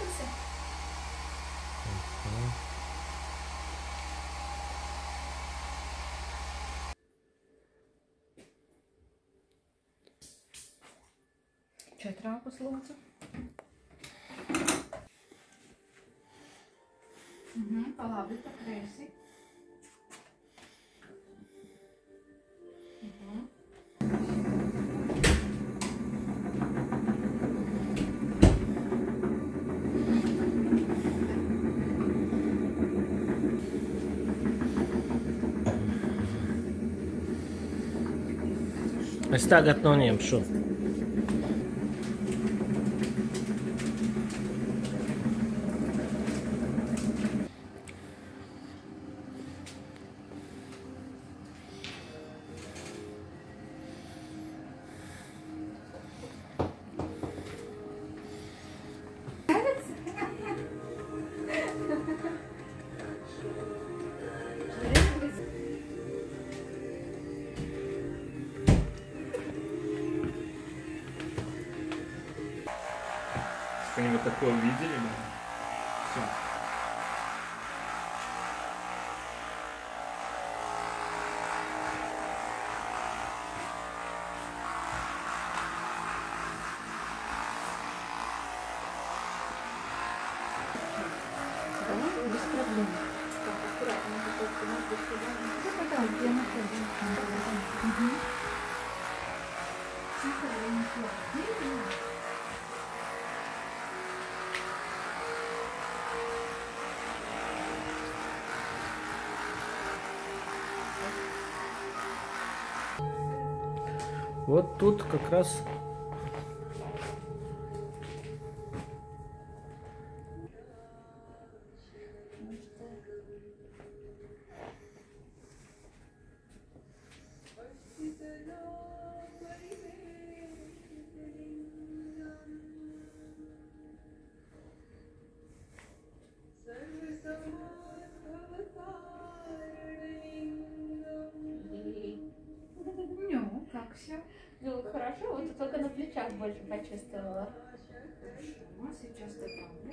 нравится? Čia traukus lūdzu. Palabi, pakreisi. Es tagad noņemšu. Они вот такое увидели, да? Все. Да, без проблем. Так, аккуратно, да, где находится. Тихо, не Вот тут как раз как все? Ну, хорошо, вот только на плечах больше почувствовала. Хорошо, сейчас добавлю.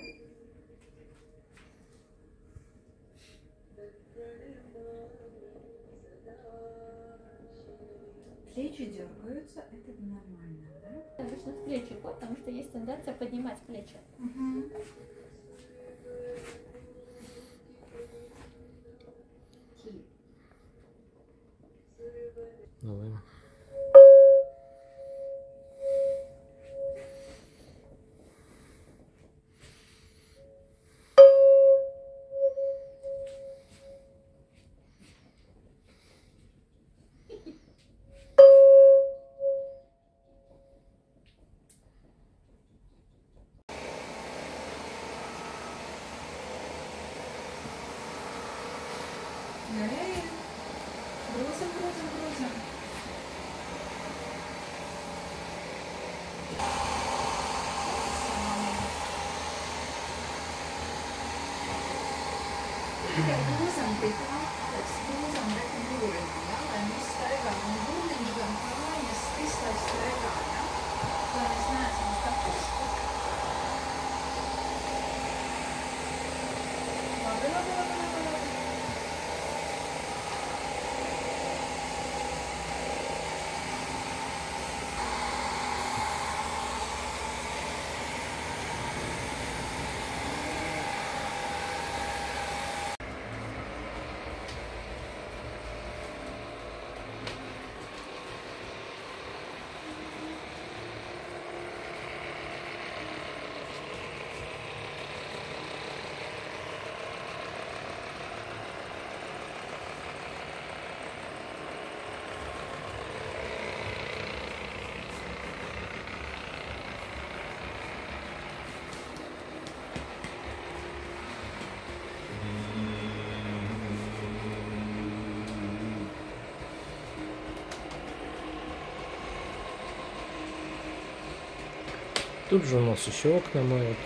Плечи дергаются, это нормально, да? Обычно в плечи, потому что есть тенденция поднимать плечи. Давай. Грузим, грузим, грузим. Grūzam pie tā, grūzam rekubūriņu, ja, lai mēs staigām. Un būdiņš gan kājas visai staigā, ja, lai mēs neesam statuši. Labi, labi, labi, labi, labi. Тут же у нас еще окна моют.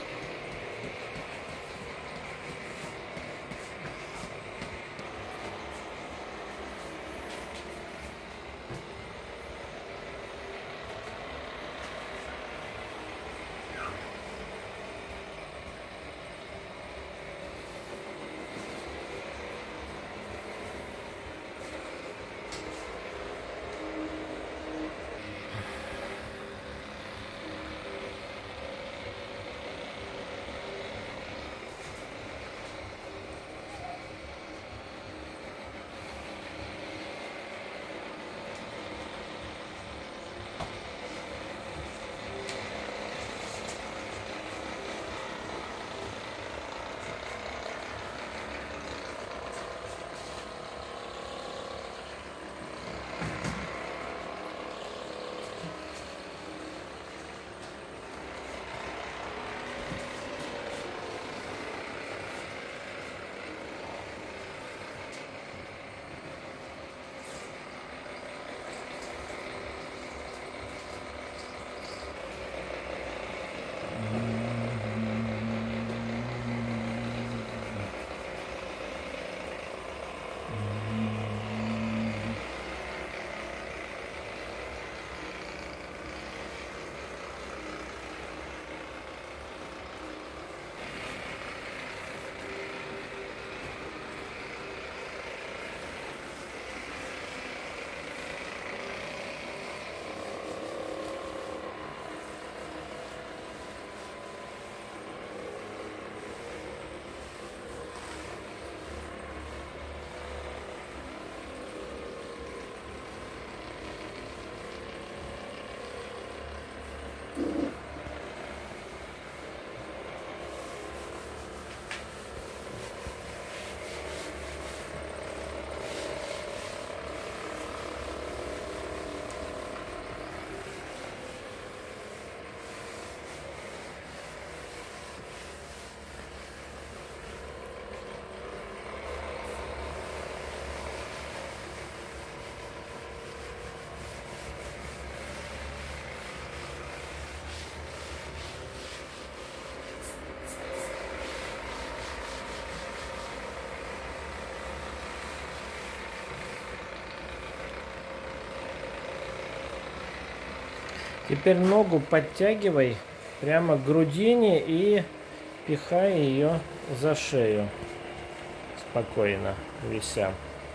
Теперь ногу подтягивай прямо к грудине и пихай ее за шею. Спокойно, вися.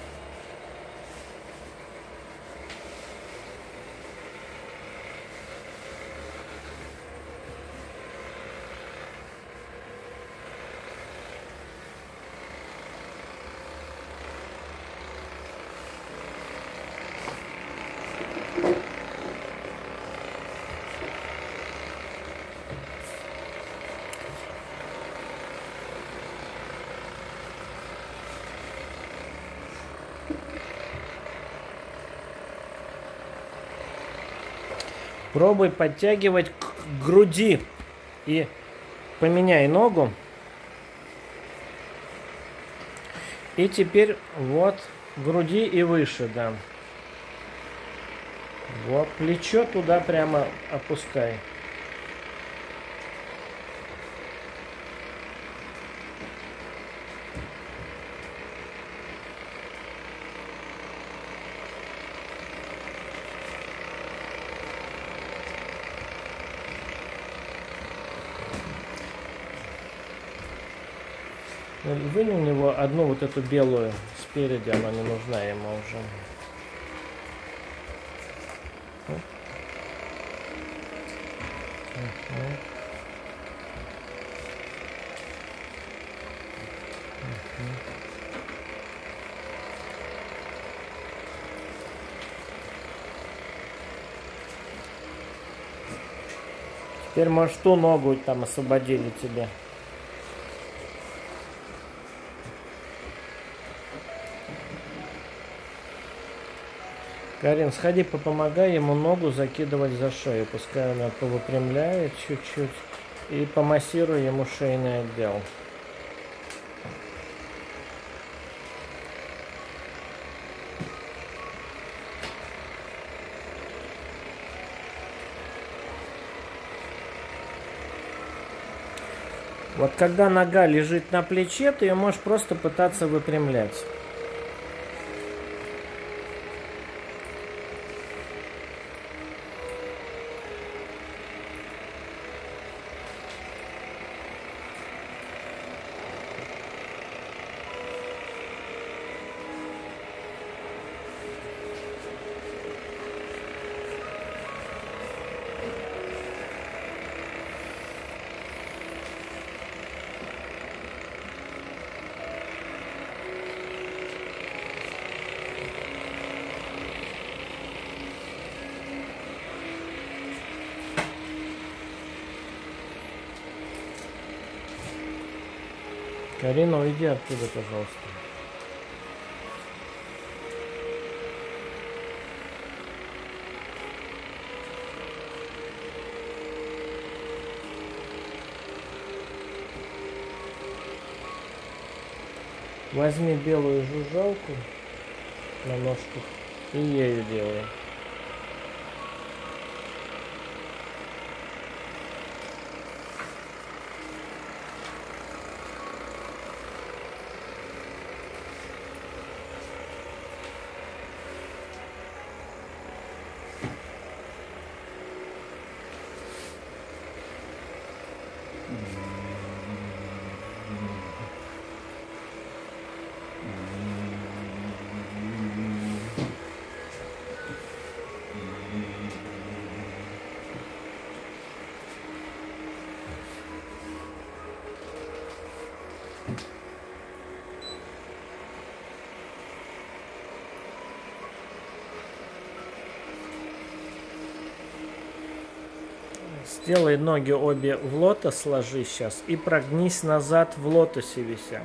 Пробуй подтягивать к груди и поменяй ногу. И теперь вот груди и выше, да. Вот плечо туда прямо опускай. Вынь у него одну вот эту белую спереди, она не нужна ему уже. Теперь, может, ту ногу там освободили тебе. Карин, сходи, попомогай ему ногу закидывать за шею. Пускай она повыпрямляет чуть-чуть. И помассируй ему шейный отдел. Вот когда нога лежит на плече, ты ее можешь просто пытаться выпрямлять. Карина, уйди оттуда, пожалуйста. Возьми белую жужжалку на ножках и ею делай. Сделай ноги обе в лотос, сложи сейчас и прогнись назад в лотосе вися.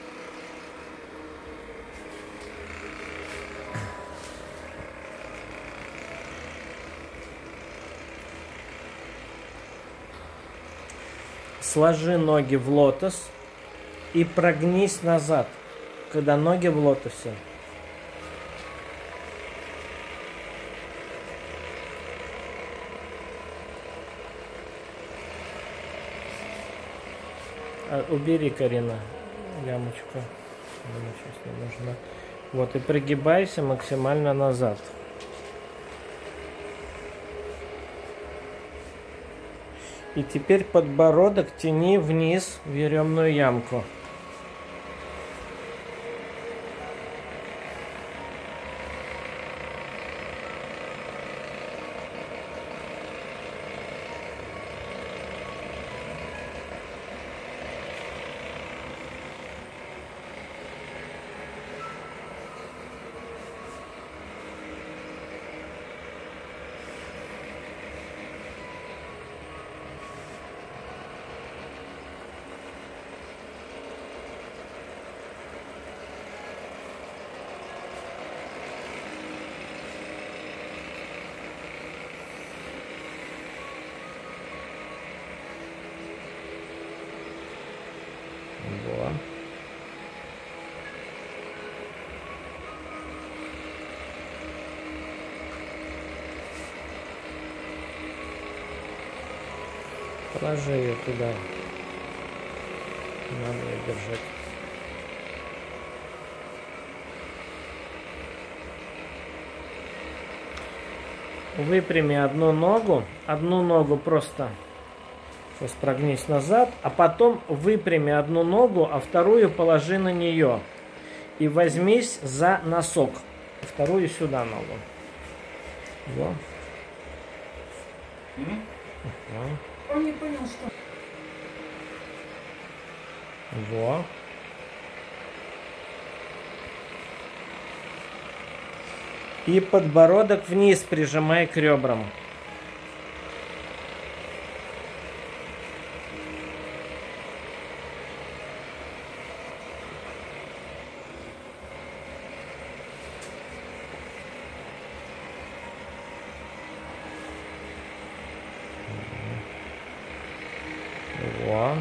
Сложи ноги в лотос и прогнись назад, когда ноги в лотосе. Убери, Карина, лямочку. Она сейчас не нужна. Вот, и пригибайся максимально назад. И теперь подбородок тяни вниз в еремную ямку. Во. Положи ее туда. Надо ее держать. Выпрями одну ногу просто сейчас прогнись назад, а потом выпрями одну ногу, а вторую положи на нее. И возьмись за носок. Вторую сюда ногу. Во. Он не понял, что... Во. И подбородок вниз прижимай к ребрам. Во.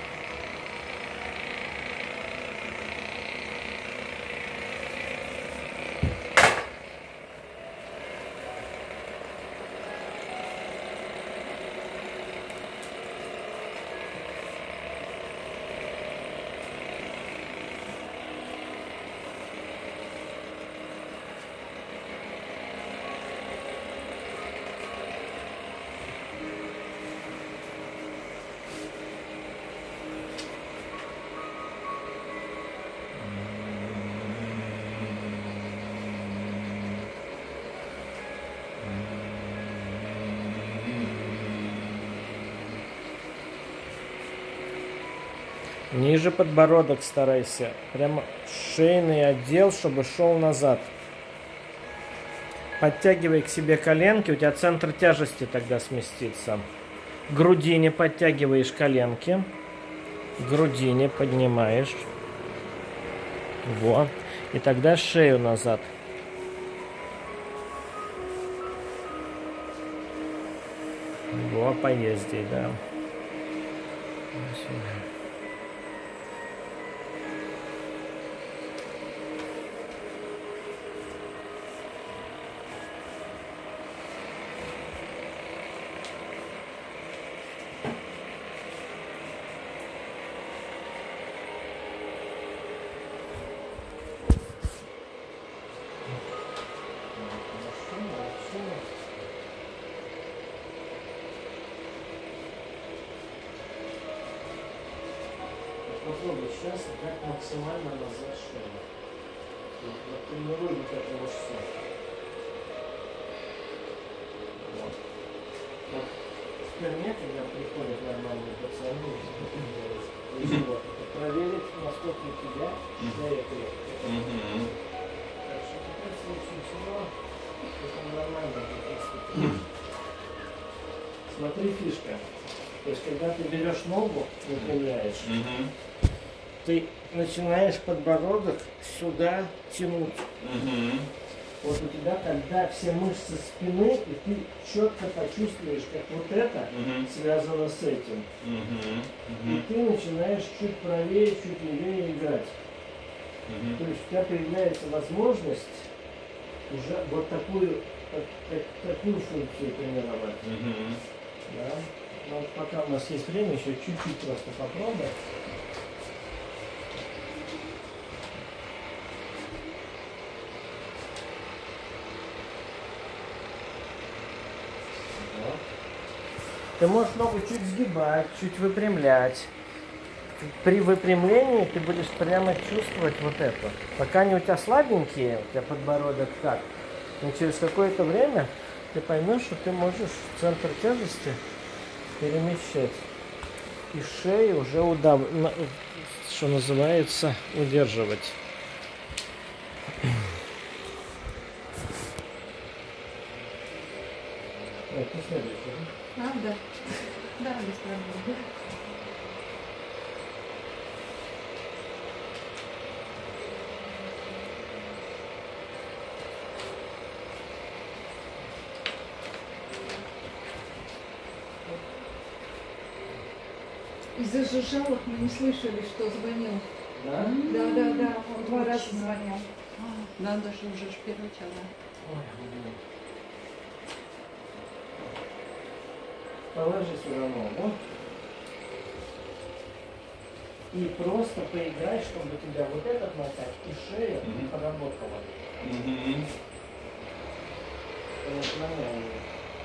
Ниже подбородок старайся. Прямо шейный отдел, чтобы шел назад. Подтягивай к себе коленки, у тебя центр тяжести тогда сместится. К грудине подтягиваешь коленки. К грудине поднимаешь. Вот. И тогда шею назад. Во, поезди, да. Сюда. Попробуй сейчас как максимально назад шею. Вот тренируй вот эту мышцу. Вот. Вот. В спине, когда приходят нормальные пацаны, проверить, насколько у тебя шея крепкая. Так что теперь в случае чего, это нормально. Смотри, фишка. То есть, когда ты берешь ногу, выпрямляешь, ты начинаешь подбородок сюда тянуть. Вот у тебя тогда все мышцы спины, и ты четко почувствуешь, как вот это связано с этим. И ты начинаешь чуть правее, чуть левее играть. То есть у тебя появляется возможность уже вот такую функцию тренировать. Да? Но вот пока у нас есть время, еще чуть-чуть просто попробуем. Вот. Ты можешь ногу чуть сгибать, чуть выпрямлять. При выпрямлении ты будешь прямо чувствовать вот это. Пока они у тебя слабенькие, у тебя подбородок так, но через какое-то время ты поймешь, что ты можешь центр тяжести перемещать. И шею уже что называется, удерживать. Это следующее. А, да. Да, без проблем. Из-за жужжалок мы не слышали, что звонил. Да? Да, он 2 раза звонил. Надо же уже шпирочала. Ой, блин. Положи сюда ногу. И просто поиграй, чтобы тебя вот этот мотать и шея поработала. Наклоняй.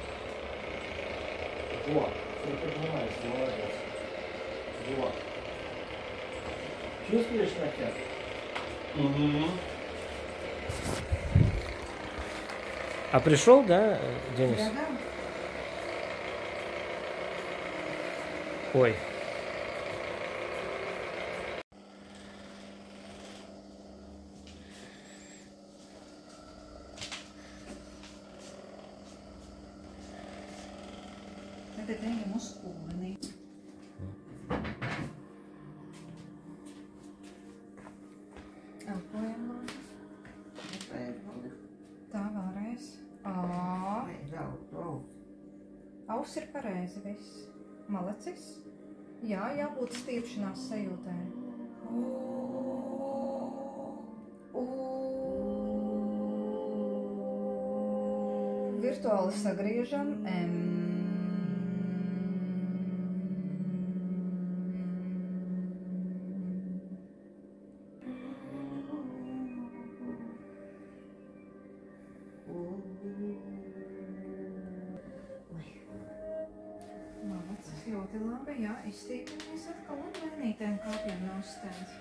Вот. Ты поднимаешься, молодец. Вот. Чувствуешь натяг? А пришел, да, Денис? Да. Ой. Это день мускулный. Elpojam. Tā vēlreiz. Auss ir pareizi viss. Malacis. Jā, jābūt stiepšanās sajūtai. Virtuāli sagriežam. Malacis ļoti labi, jā, izstīpamies atkal un lēnītēm kāpjam no stēns.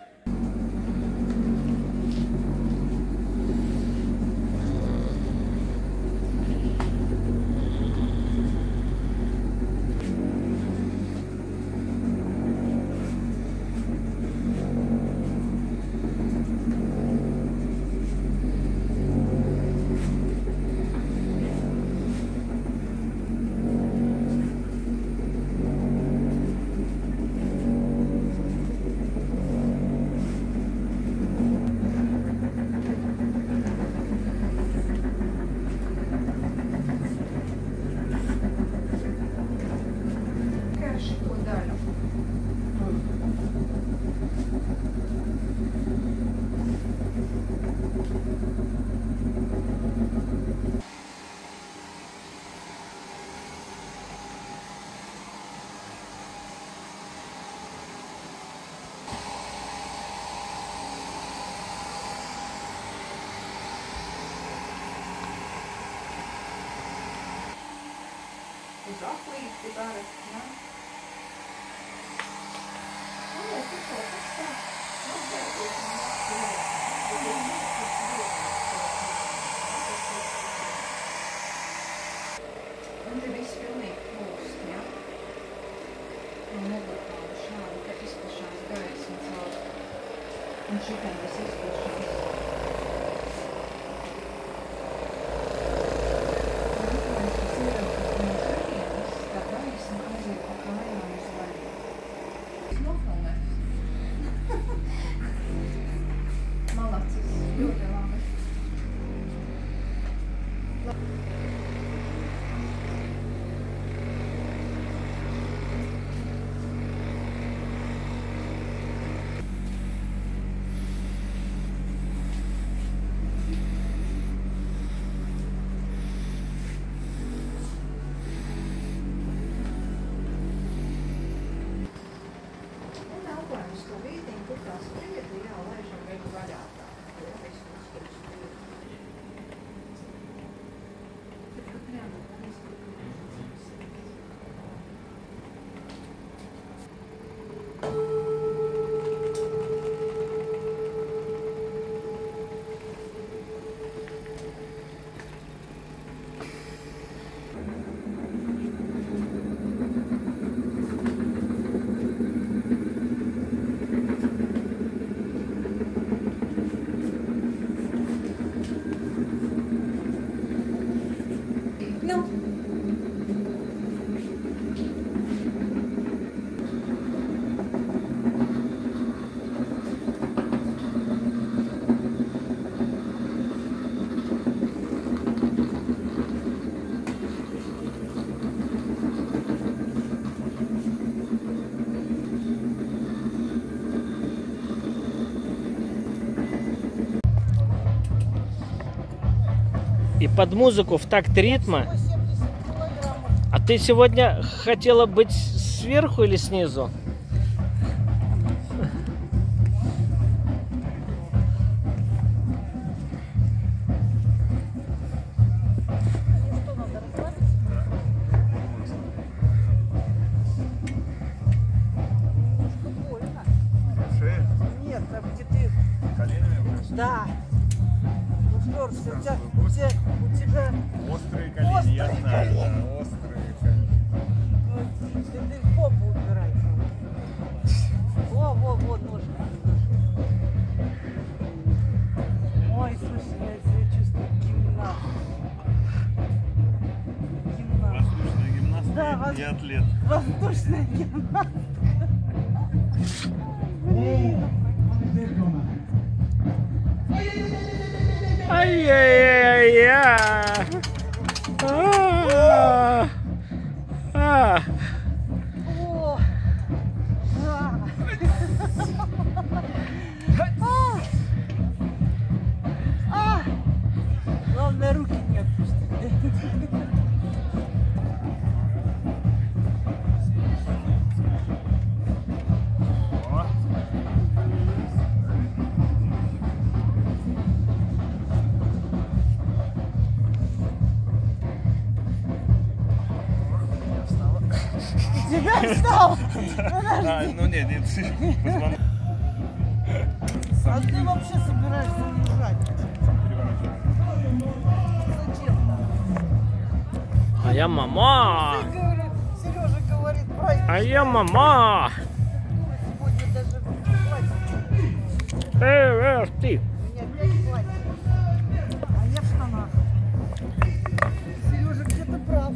Uz aplīti dara, jā. Tu kaut kas tā. Un te viss pilnīgi plūst, jā. Un mugurkaula šādi, ka izplešās gaisma caur. Un šitam tas izplešās. Malacis, ļoti labi. Un elpojam stūvītiņu, kur tā spriedzi, jā, laižam viņu vaļā tā. Jā, visu uzturas spriedzi. И под музыку в такт ритма. А ты сегодня хотела быть сверху или снизу? Нет, там где ты... Да. Ну что ж, у тебя... Острые колени, я знаю, да, острые колени. Ты попу убирай. Во, ножки. Ой, слушай, я себя чувствую гимнаст. Воздушная гимнастика Да, и атлет. Воздушная гимнастика. Блин. Ай-яй-яй-яй! О! Главное, руки не отпусти. Тебя встал! Ну нет, позвонок. А ты вообще собираешься уезжать? Зачем-то? А я мама! Ты говоришь, Сережа говорит, пройди. А я мама! Сегодня даже платье. Ты! У меня опять платье. А я в штанах. Сережа где-то прав.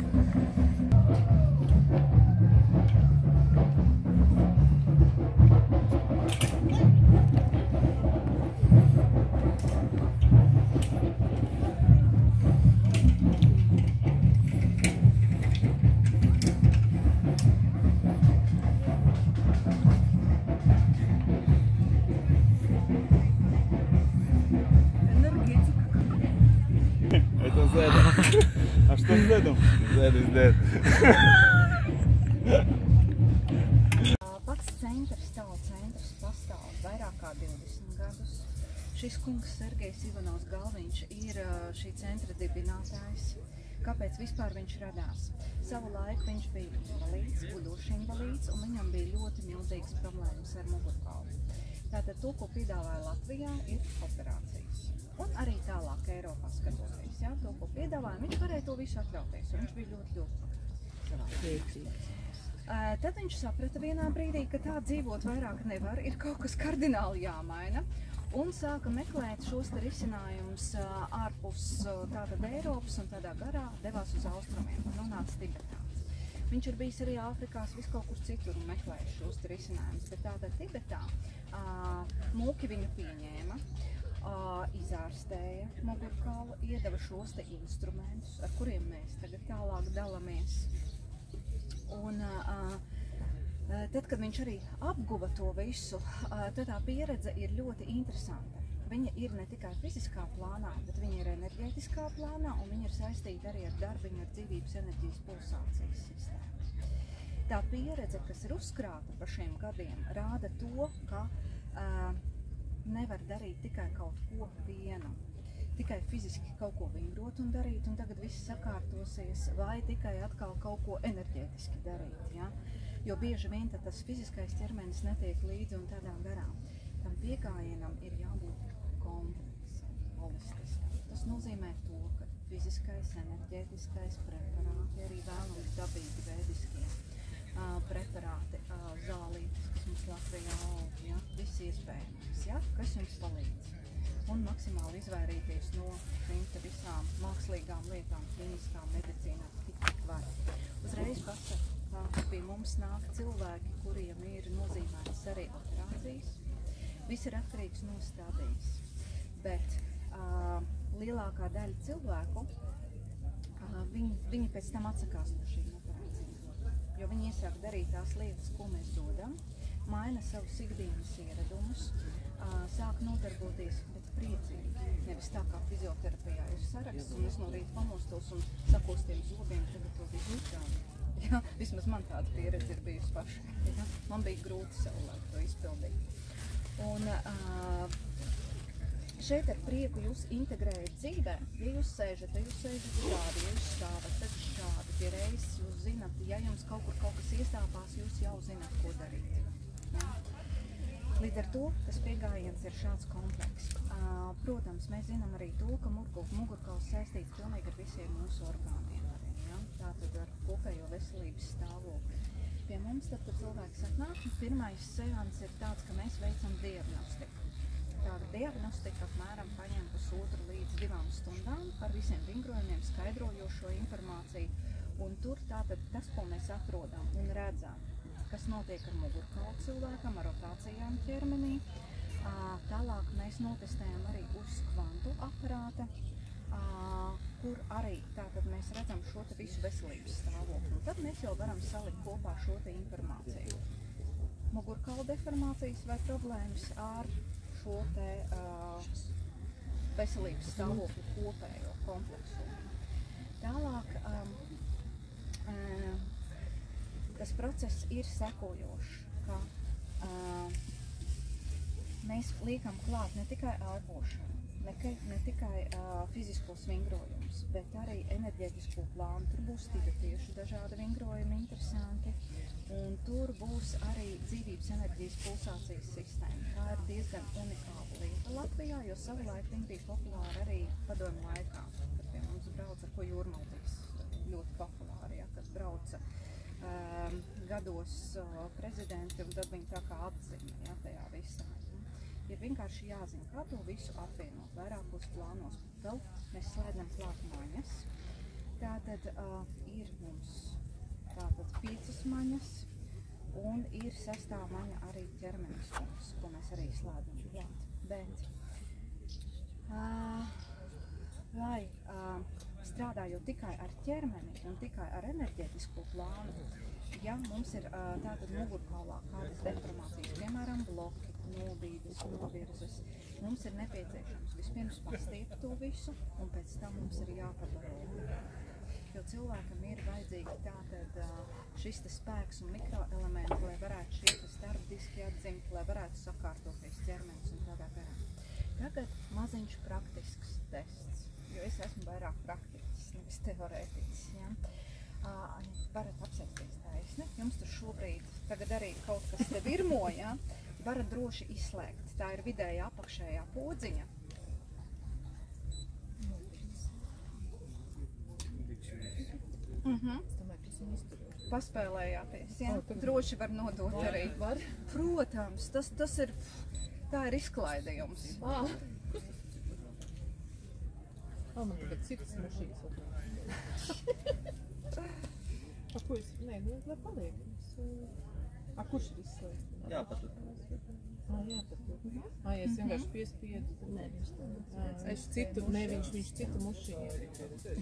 Это Зедом. А что с Зедом? Зед. Pats centrs, tālu centrs pastāv vairāk kā 20 gadus. Šis kungs Sergejs Ivanovs Galviņš ir šī centra dibinātājs. Kāpēc vispār viņš radās? Savu laiku viņš bija invalīds, gudošs invalīds, un viņam bija ļoti milzīgas problēmas ar mugurkaulu. Tātad to, ko piedāvāja Latvijā, ir operācijas. Un arī tālāk Eiropā skatoties, jā, to, ko piedāvāja, viņš varēja to visu atļauties, un viņš bija ļoti priecīgs. Tad viņš saprata vienā brīdī, ka tā dzīvot vairāk nevar, ir kaut kas kardināli jāmaina, un sāka meklēt šos te risinājumus ārpus tātad Eiropas, un tādā garā devās uz austrumiem un nonāca Tibetā. Viņš ir bijis arī Āfrikās, vis kaut kur citur un meklējis šos te risinājumus, bet tātad Tibetā mūki viņu pieņēma, izārstēja mugurkaulu, iedeva šos te instrumentus, ar kuriem mēs tagad tālāk dalamies. Un tad, kad viņš arī apguva to visu, tad tā pieredze ir ļoti interesanta. Viņa ir ne tikai fiziskā plānā, bet viņa ir enerģētiskā plānā, un viņa ir saistīta arī ar darbiņu, ar dzīvības enerģijas pulsācijas sistēmu. Tā pieredze, kas ir uzkrāta par šiem gadiem, rāda to, ka nevar darīt tikai kaut ko vienu. Tikai fiziski kaut ko vingrot un darīt, un tagad viss sakārtosies, vai tikai atkal kaut ko enerģētiski darīt. Ja? Jo bieži vien tas fiziskais ķermenis netiek līdzi un tādā garā. Tam piegājienam ir jābūt kompleksam, holistiskam. Tas nozīmē to, ka fiziskais, enerģētiskais preparāti, arī vēlams dabīgi vēdiskie preparāti, zālītes, kas mums Latvijā aug, ja? Viss iespējams, ja? Kas jums palīdz. Un maksimāli izvairīties no šīm te visām mākslīgām lietām, kliniskām medicīnām, tik var. Uzreiz pasaku, ka pie mums nāk cilvēki, kuriem ir nozīmētas arī operācijas. Viss ir atkarīgs no stadijas, bet lielākā daļa cilvēku, viņi pēc tam atsakās no šīm operācijām, jo viņi iesāk darīt tās lietas, ko mēs dodam, maina savus ikdienas ieradumus, sāk nodarboties, bet priecīgi. Nevis tā kā fizioterapijā ir saraksts, un es no rīta pamostos un sakostiem zobiem, tagad to visu izrādi. Ja? Vismaz man tāda pieredze ir bijusi paša. Ja? Man bija grūti savulaik to izpildīt. Un šeit ar prieku jūs integrējat dzīvē. Ja jūs sēžat šādi, ja jūs stāvat, tad šādi pie reizes jūs zināt, ja jums kaut kur kaut kas iestāpās, jūs jau zināt, ko darīt. Ja? Līdz ar to tas pieejams ir šāds komplekss. Protams, mēs zinām arī to, ka mugurkauls saistīts pilnīgi ar visiem mūsu orgāniem. Arī, ja? Tātad ar kopējo veselības stāvokli. Pie mums tad, kad cilvēks atnāk, pirmais seans ir tāds, ka mēs veicam diagnostiku. Tāda diagnostika apmēram paņem 1,5 līdz 2 stundām ar visiem vingrojumiem, skaidrojošo informāciju. Un tur tātad tas, ko mēs atrodam un redzam, kas notiek ar mugurkaulu cilvēkam, ar rotācijām ķermenī. Tālāk mēs notestējam arī uz kvantu aparāta, kur arī tātad mēs redzam šo te visu veselības stāvokli. Un tad mēs jau varam salikt kopā šo te informāciju. Mugurkaula deformācijas vai problēmas ar šo te veselības stāvokli kopējo kompleksu. Tālāk tas process ir sekojošs, ka mēs liekam klāt ne tikai elpošanu, ne tikai fiziskos vingrojumus, bet arī enerģētisko plānu. Tur būs tibetiešu dažādi vingrojumi interesanti, un tur būs arī dzīvības enerģijas pulsācijas sistēma. Tā ir diezgan unikāla lieta Latvijā, jo savulaik viņa bija populāra arī padomju laikā, kad pie mums brauca, ar ko Jūrmaldīs ļoti populāri, ja, kad brauca gados prezidenti, un tad viņi tā kā atzina, ja, tajā visā. Ir vienkārši jāzina, kā to visu apvienot vairākos plānos. Vēl mēs slēdzam klāt maņas. Tātad ir mums 5 maņas, un ir 6. maņa arī ķermeniskums, ko mēs arī slēdzam klāt. Bet, lai strādājot tikai ar ķermeni un tikai ar enerģētisko plānu, ja mums ir tātad mugurkaulā kādas deformācijas, piemēram, bloki, nobīdes, novirzes, mums ir nepieciešams vispirms pastiept to visu, un pēc tam mums ir jāpabaro. Jo cilvēkam ir vajadzīgi tātad šis spēks un mikroelementi, lai varētu šie starpdiski atdzimt, lai varētu sakārtoties ķermenis un tādā garā. Tagad maziņš praktisks tests, jo es esmu vairāk praktiķis, nevis teorētiķis. Ja? Varat apsēsties taisni, jums tur šobrīd tagad arī kaut kas te virmo, ja? Varat droši izslēgt. Tā ir vidējā apakšējā podziņa. Paspēlējāties, ja? Droši var nodot arī. Protams, tas ir, tā ir izklaidējums. Man tagad citas mušīs. Ko es? Nē, lai paliek. Kurš ir izslēgts? Jāpatur. Jāpatur. Ja es vienkārši piespiedu. Nē, es citu, ne, viņš citu mušiņu.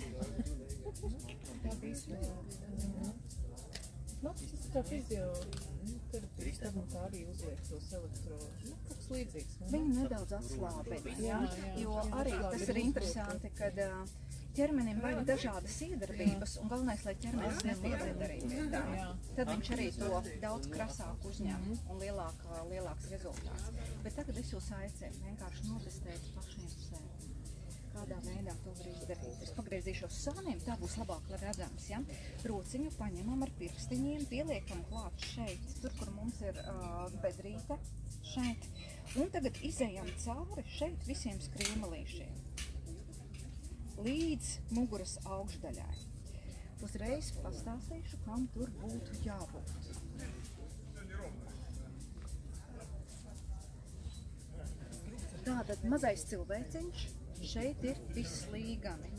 Tā bija izslēgts. Tas tā fizioterapijas, tad man tā arī uzliek tos elektrodu. Kaut kas līdzīgs. Viņi nedaudz atslābina, ja? Jo arī tas ir interesanti, kad ķermenim vajag dažādas iedarbības, un galvenais, lai ķermenis nepiedod arī pie tā. Tad viņš arī to daudz krasāk uzņem un lielāks rezultāts. Bet tagad es jūs aicinu vienkārši notestēt pašiem sevi. Kādā veidā to var izdarīt. Es pagriezīšos sāniem, tā būs labāk redzams. Ja? Rociņu paņemam ar pirkstiņiem, pieliekam klāt šeit, tur, kur mums ir bedrīte, šeit. Un tagad izejam cauri šeit visiem skrīmelīšiem. Līdz muguras augšdaļai. Uzreiz pastāstīšu, kam tur būtu jābūt. Tātad mazais cilvēciņš. Šeit ir vislīgani.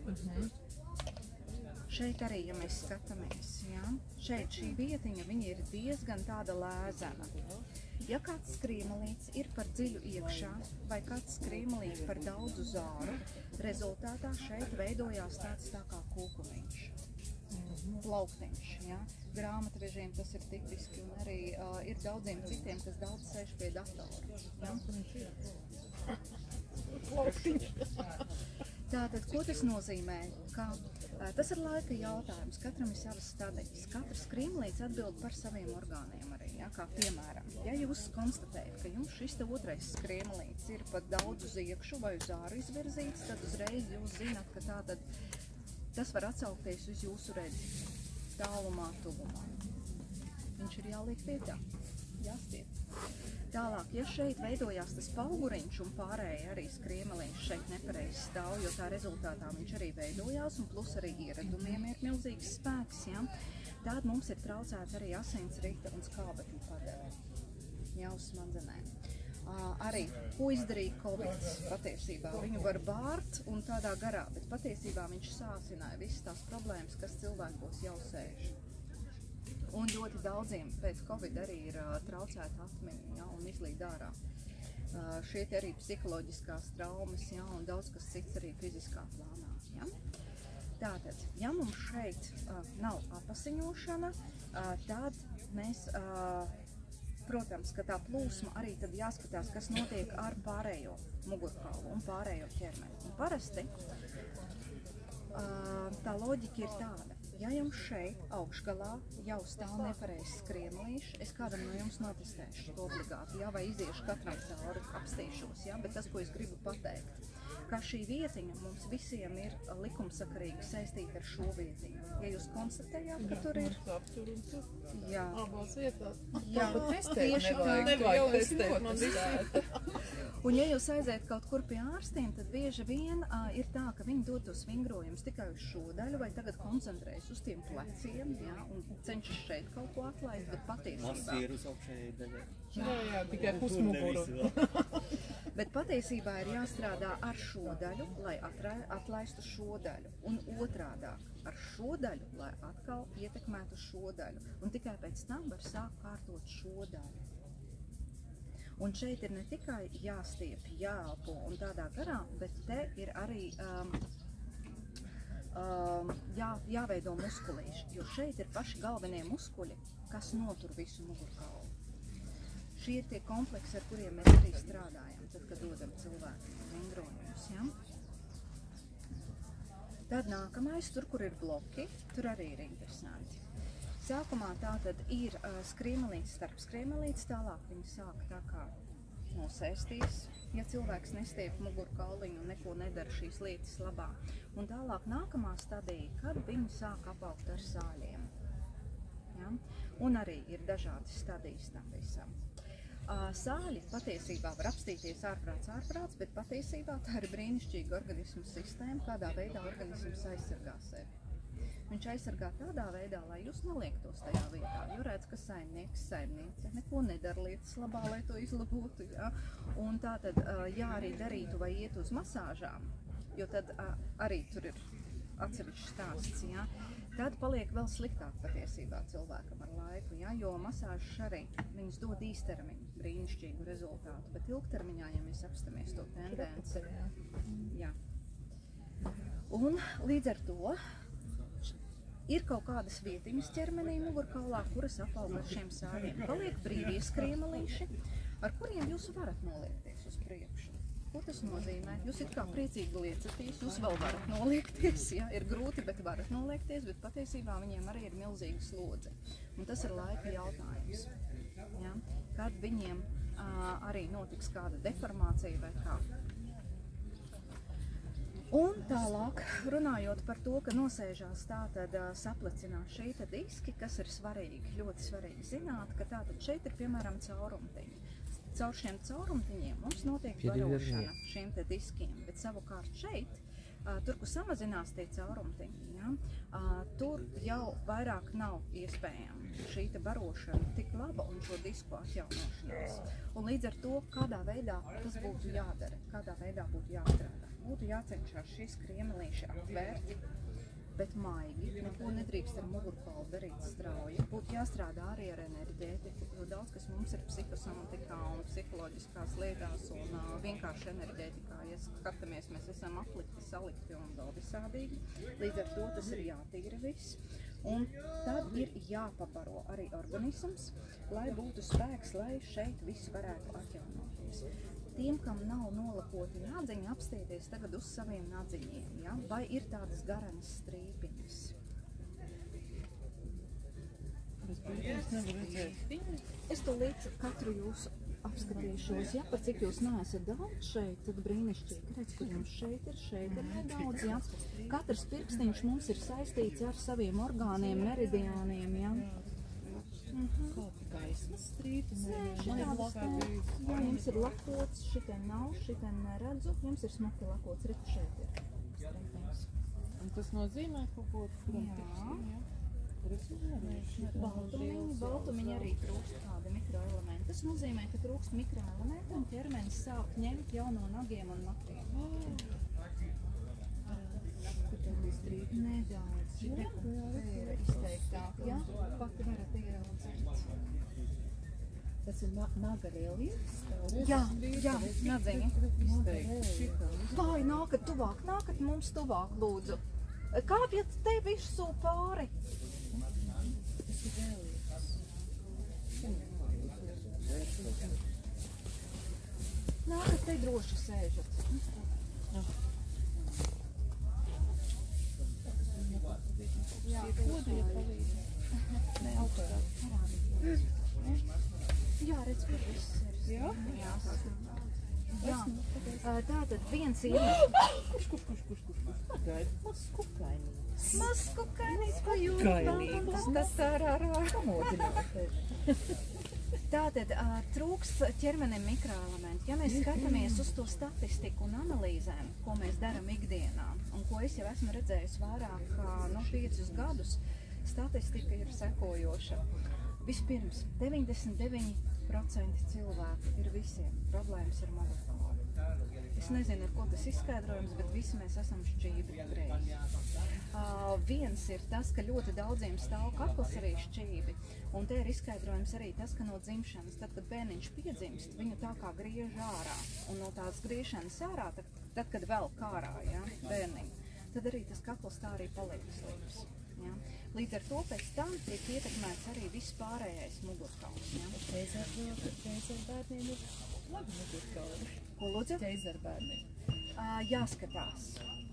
Šeit arī, ja mēs skatāmies, ja? Šeit šī vietiņa, viņa ir diezgan tāda lēzena. Ja kāds skrīmelīts ir par dziļu iekšā, vai kāds skrīmelīts par daudzu zāru, rezultātā šeit veidojās tāds tā kā kūkumiņš, plauktiņš. Ja? Grāmatvežiem tas ir tipiski, un arī ir daudziem citiem, kas daudz sēž pie datora. Ja? Tātad, ko tas nozīmē? Ka, tas ir laika jautājums, katram ir savas stadijas. Katrs skriemlīts atbild par saviem orgāniem arī, ja? Kā piemēram, ja jūs konstatējat, ka jums šis te otrais skriemlīts ir pat daudz uz iekšu vai uz āru izvirzīts, tad uzreiz jūs zināt, ka tātad tas var atsaukties uz jūsu redzi, tālumā, tuvumā. Viņš ir jāliek vietā, jāstiep. Tālāk, ja šeit veidojās tas pauguriņš un pārējie arī skriemeliņš šeit nepareizi stāv, jo tā rezultātā viņš arī veidojās un plus arī ieradumiem ir milzīgs spēks, ja? Tad mums ir traucēta arī asinsrita un skābekļu padeve, jā, uz smadzenēm. Arī, ko izdarīja Covid patiesībā, viņu var bārt un tādā garā, bet patiesībā viņš sāsināja visas tās problēmas, kas cilvēkos jau sēž. Un ļoti daudziem pēc Covid arī ir traucēta atmiņa, ja, un izlīd ārā. Šie arī psiholoģiskās traumas, ja, un daudz kas cits arī fiziskā plānā. Ja. Tātad, ja mums šeit nav apasiņošana, tad mēs, protams, ka tā plūsma arī tad jāskatās, kas notiek ar pārējo mugurkaulu un pārējo ķermeni. Un parasti tā loģika ir tāda. Ja jums šeit augšgalā jau stāv nepareizs skriemlīšs, es kādam no jums notestēšu to obligāti, ja, vai iziešu katram cauri, apstīšos, ja, bet tas, ko es gribu pateikt, ka šī vietiņa mums visiem ir likumsakarīgi saistīta ar šo vietiņu. Ja jūs konstatējāt, ka tur ir... Jā. Abās vietās. Jā, tieši tā. Nevajag testēt, man visiem. Un ja jūs aiziet kaut kur pie ārstiem, tad bieži vien ir tā, ka viņi dod tos vingrojumus tikai uz šo daļu, vai tagad koncentrējas uz tiem pleciem, jā, un cenšas šeit kaut ko atlaist, bet patiesībā... Masīru uz augšējai daļai. Jā, tikai pusmuguru. Bet patiesībā ir jāstrādā ar šo daļu, lai atlaistu šo daļu, un otrādāk ar šo daļu, lai atkal ietekmētu šo daļu, un tikai pēc tam var sākt kārtot šo daļu. Un šeit ir ne tikai jāstiep, jāelpo un tādā garā, bet te ir arī jāveido muskulīši, jo šeit ir paši galvenie muskuļi, kas notur visu mugurkaulu. Šie ir tie kompleksi, ar kuriem mēs arī strādājam, tad, kad dodam cilvēkiem vingrojumus. Ja? Tad nākamais, tur, kur ir bloki, tur arī ir interesanti. Sākumā tātad ir skriemelīts starp skriemelīts, tālāk viņi sāk tā kā nosēstīs, ja cilvēks nestiep mugurkauliņu un neko nedara šīs lietas labā. Un tālāk nākamā stadija, kad viņi sāk apaugt ar sāļiem. Ja? Un arī ir dažādas stadijas tam visam. Sāļi patiesībā var apstīties ārprāts, bet patiesībā tā ir brīnišķīga organismu sistēma, kādā veidā organisms aizsargā sevi. Viņš aizsargā tādā veidā, lai jūs neliektos tajā vietā, jo redz, ka saimniece neko nedara lietas labā, lai to izlabotu. Ja? Un tā tad, ja arī darītu vai iet uz masāžām, jo tad arī tur ir atsevišķs stāsts, ja? Tad paliek vēl sliktāk patiesībā cilvēkam ar laiku, ja? Jo masāžas arī viņas dod īstermiņu brīnišķīgu rezultātu, bet ilgtermiņā, ja mēs apstamies to tendenci, jā. Un līdz ar to ir kaut kādas vietiņas ķermenī mugurkaulā, kuras apaug ar šiem sāļiem. Paliek brīvie skriemelīši, ar kuriem jūs varat noliekties uz priekšu. Ko tas nozīmē? Jūs it kā priecīgi liecatīs, jūs vēl varat noliekties, ja? Ir grūti, bet varat noliekties, bet patiesībā viņiem arī ir milzīga slodze. Un tas ir laika jautājums, ja? Kad viņiem arī notiks kāda deformācija vai kā. Un tālāk, runājot par to, ka nosēžās tātad saplicinās šeit diski, kas ir svarīgi, ļoti svarīgi zināt, ka tātad šeit ir piemēram caurumtiņi. Caur šiem caurumtiņiem mums notiek barošana šiem te diskiem, bet savukārt šeit, tur, kur samazinās tie caurumtiņi, ja, tur jau vairāk nav iespējama šī te barošana tik laba un šo disku atjaunošanās. Un līdz ar to, kādā veidā tas būtu jādara, kādā veidā būtu jāstrādā. Būtu jācenšas šis kriemelīši aptvērt, bet maigi, neko nedrīkst ar mugurkaulu darīt strauji. Būtu jāstrādā arī ar enerģētiku, jo daudz, kas mums ir psihosomatikā un psiholoģiskās lietās un vienkārši enerģētikā, ja skatāmies, mēs esam aplikti, salikti un vēl visādīgi. Līdz ar to tas ir jātīra viss. Un tad ir jāpabaro arī organisms, lai būtu spēks, lai šeit viss varētu atjaunoties. tiem, kam nav nolakoti nadziņi, apstīties tagad uz saviem nadziņiem, ja? Vai ir tādas garanas strīpiņas? Es tūlīt katru jūsu apskatīšos, ja, par cik jūs neesat daudz šeit, tad brīnišķīgi. Redz, kur jums šeit ir nedaudz, ja. Katrs pirkstiņš mums ir saistīts ar saviem orgāniem, meridiāniem, ja. Kāda gaismas strīpa? Jā, jums ir lakots, šitien nav, šitien neredzu, jums ir smuki lakots, redz, šeit ir strīpiņas. Un tas nozīmē kaut ko pirkstiņu, ja? Baltumiņi arī trūkst kādi mikroelementi. Tas nozīmē, ka trūkst mikroelementi un ķermenis sāk ņemt jau no nagiem un makriem. Kur tev bija strīpa? Nedaudz. Ir izteiktāk, ja? Pati varat ieraudzīt. Tas ir naga reliefs? Jā, nadziņi. Izteikti. Vai, nākat mums tuvāk, lūdzu. Kāpjat te visu pāri? Nākat te droši sēžat. Jā, jā, redz, kur viss ir. Jā? Jā. Tātad viens iemesls. Kurš? Gaida. Mazs kukainīgs. Mazs kukainīgs, ko jūtas. Tas tarārā. Tātad trūkst ķermenim mikroelementi. Ja mēs skatāmies uz to statistiku un analīzēm, ko mēs darām ikdienā, un ko es jau esmu redzējis vairāk no 5 gadus, statistika ir sekojoša. Vispirms, 99% cilvēku ir visiem problēmas ar molekulu. Es nezinu, ar ko tas izskaidrojums, bet visi mēs esam šķīvi greizi. Viens ir tas, ka ļoti daudziem stāv kakls arī šķīvi, un te ir izskaidrojums arī tas, ka no dzimšanas, tad, kad bērniņš piedzimst, viņu tā kā griež ārā, un no tās griešanas ārā, tad kad vēl kārā, ja, bērniņu, tad arī tas kakls tā arī paliek slims. Ja. Līdz ar to pēc tam tiek ietekmēts arī viss pārējais mugurkauls. Ja. Ķeizarbērniem ir labi mugurkauli. Ko lūdzu? Ķeizarbērniem. Jāskatās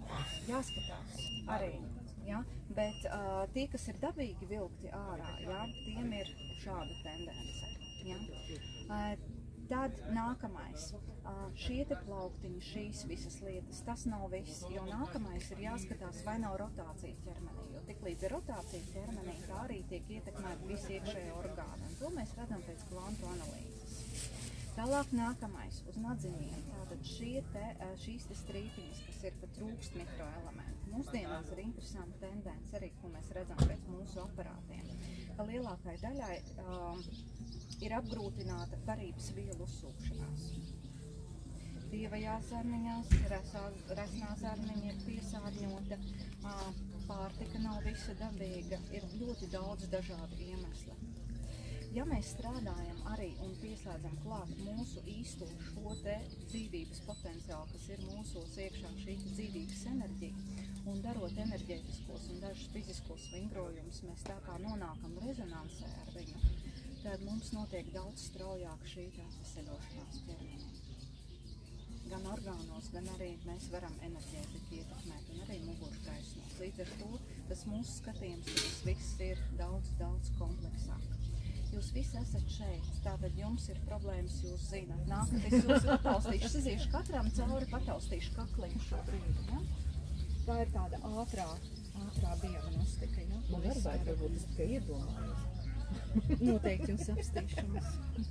arī. Ja. Bet tie, kas ir dabīgi vilkti ārā, ja, tiem ir šāda tendence. Ja. Tad nākamais, šie te plauktiņi, šīs visas lietas, tas nav viss, jo nākamais ir jāskatās, vai nav rotācija ķermenī, jo tiklīdz ir rotācija ķermenī, tā arī tiek ietekmēta visi iekšējie orgāni, un to mēs redzam pēc kvantu analīzes. Tālāk nākamais, uz nadziņiem, tātad šīs te strīpiņas, kas ir, ka trūkst mikroelementi. Mūsdienās ir interesanta tendence arī, ko mēs redzam pēc mūsu aparātiem, ka lielākai daļai ir apgrūtināta barības vielu uzsūkšanās. Tievajās zarniņās, resnā zarniņa ir piesārņota, pārtika nav visa dabīga, ir ļoti daudz dažādu iemeslu. Ja mēs strādājam arī un pieslēdzam klāt mūsu īsto šo te dzīvības potenciālu, kas ir mūsos iekšā šī dzīvības enerģija, un darot enerģētiskos un dažus fiziskos vingrojumus, mēs tā kā nonākam rezonansē ar viņu, tad mums notiek daudz straujāk šī atveseļošanās ķermenī. Gan orgānos, gan arī mēs varam enerģētiku ietekmēt un arī mugurgaismot. Līdz ar to tas mūsu skatījums, tas viss ir daudz kompleksāk. Jūs visi esat šeit, tātad jums ir problēmas, jūs zināt. Nākat, es jūs pataustīšu, es iziešu katram cauri, pataustīšu kakliņu šobrīd. Ja? Tā ir tāda ātrā diagnostika. Ja? Man var vajag, varbūt es tikai iedomājos. Noteikti jums apstīšanas.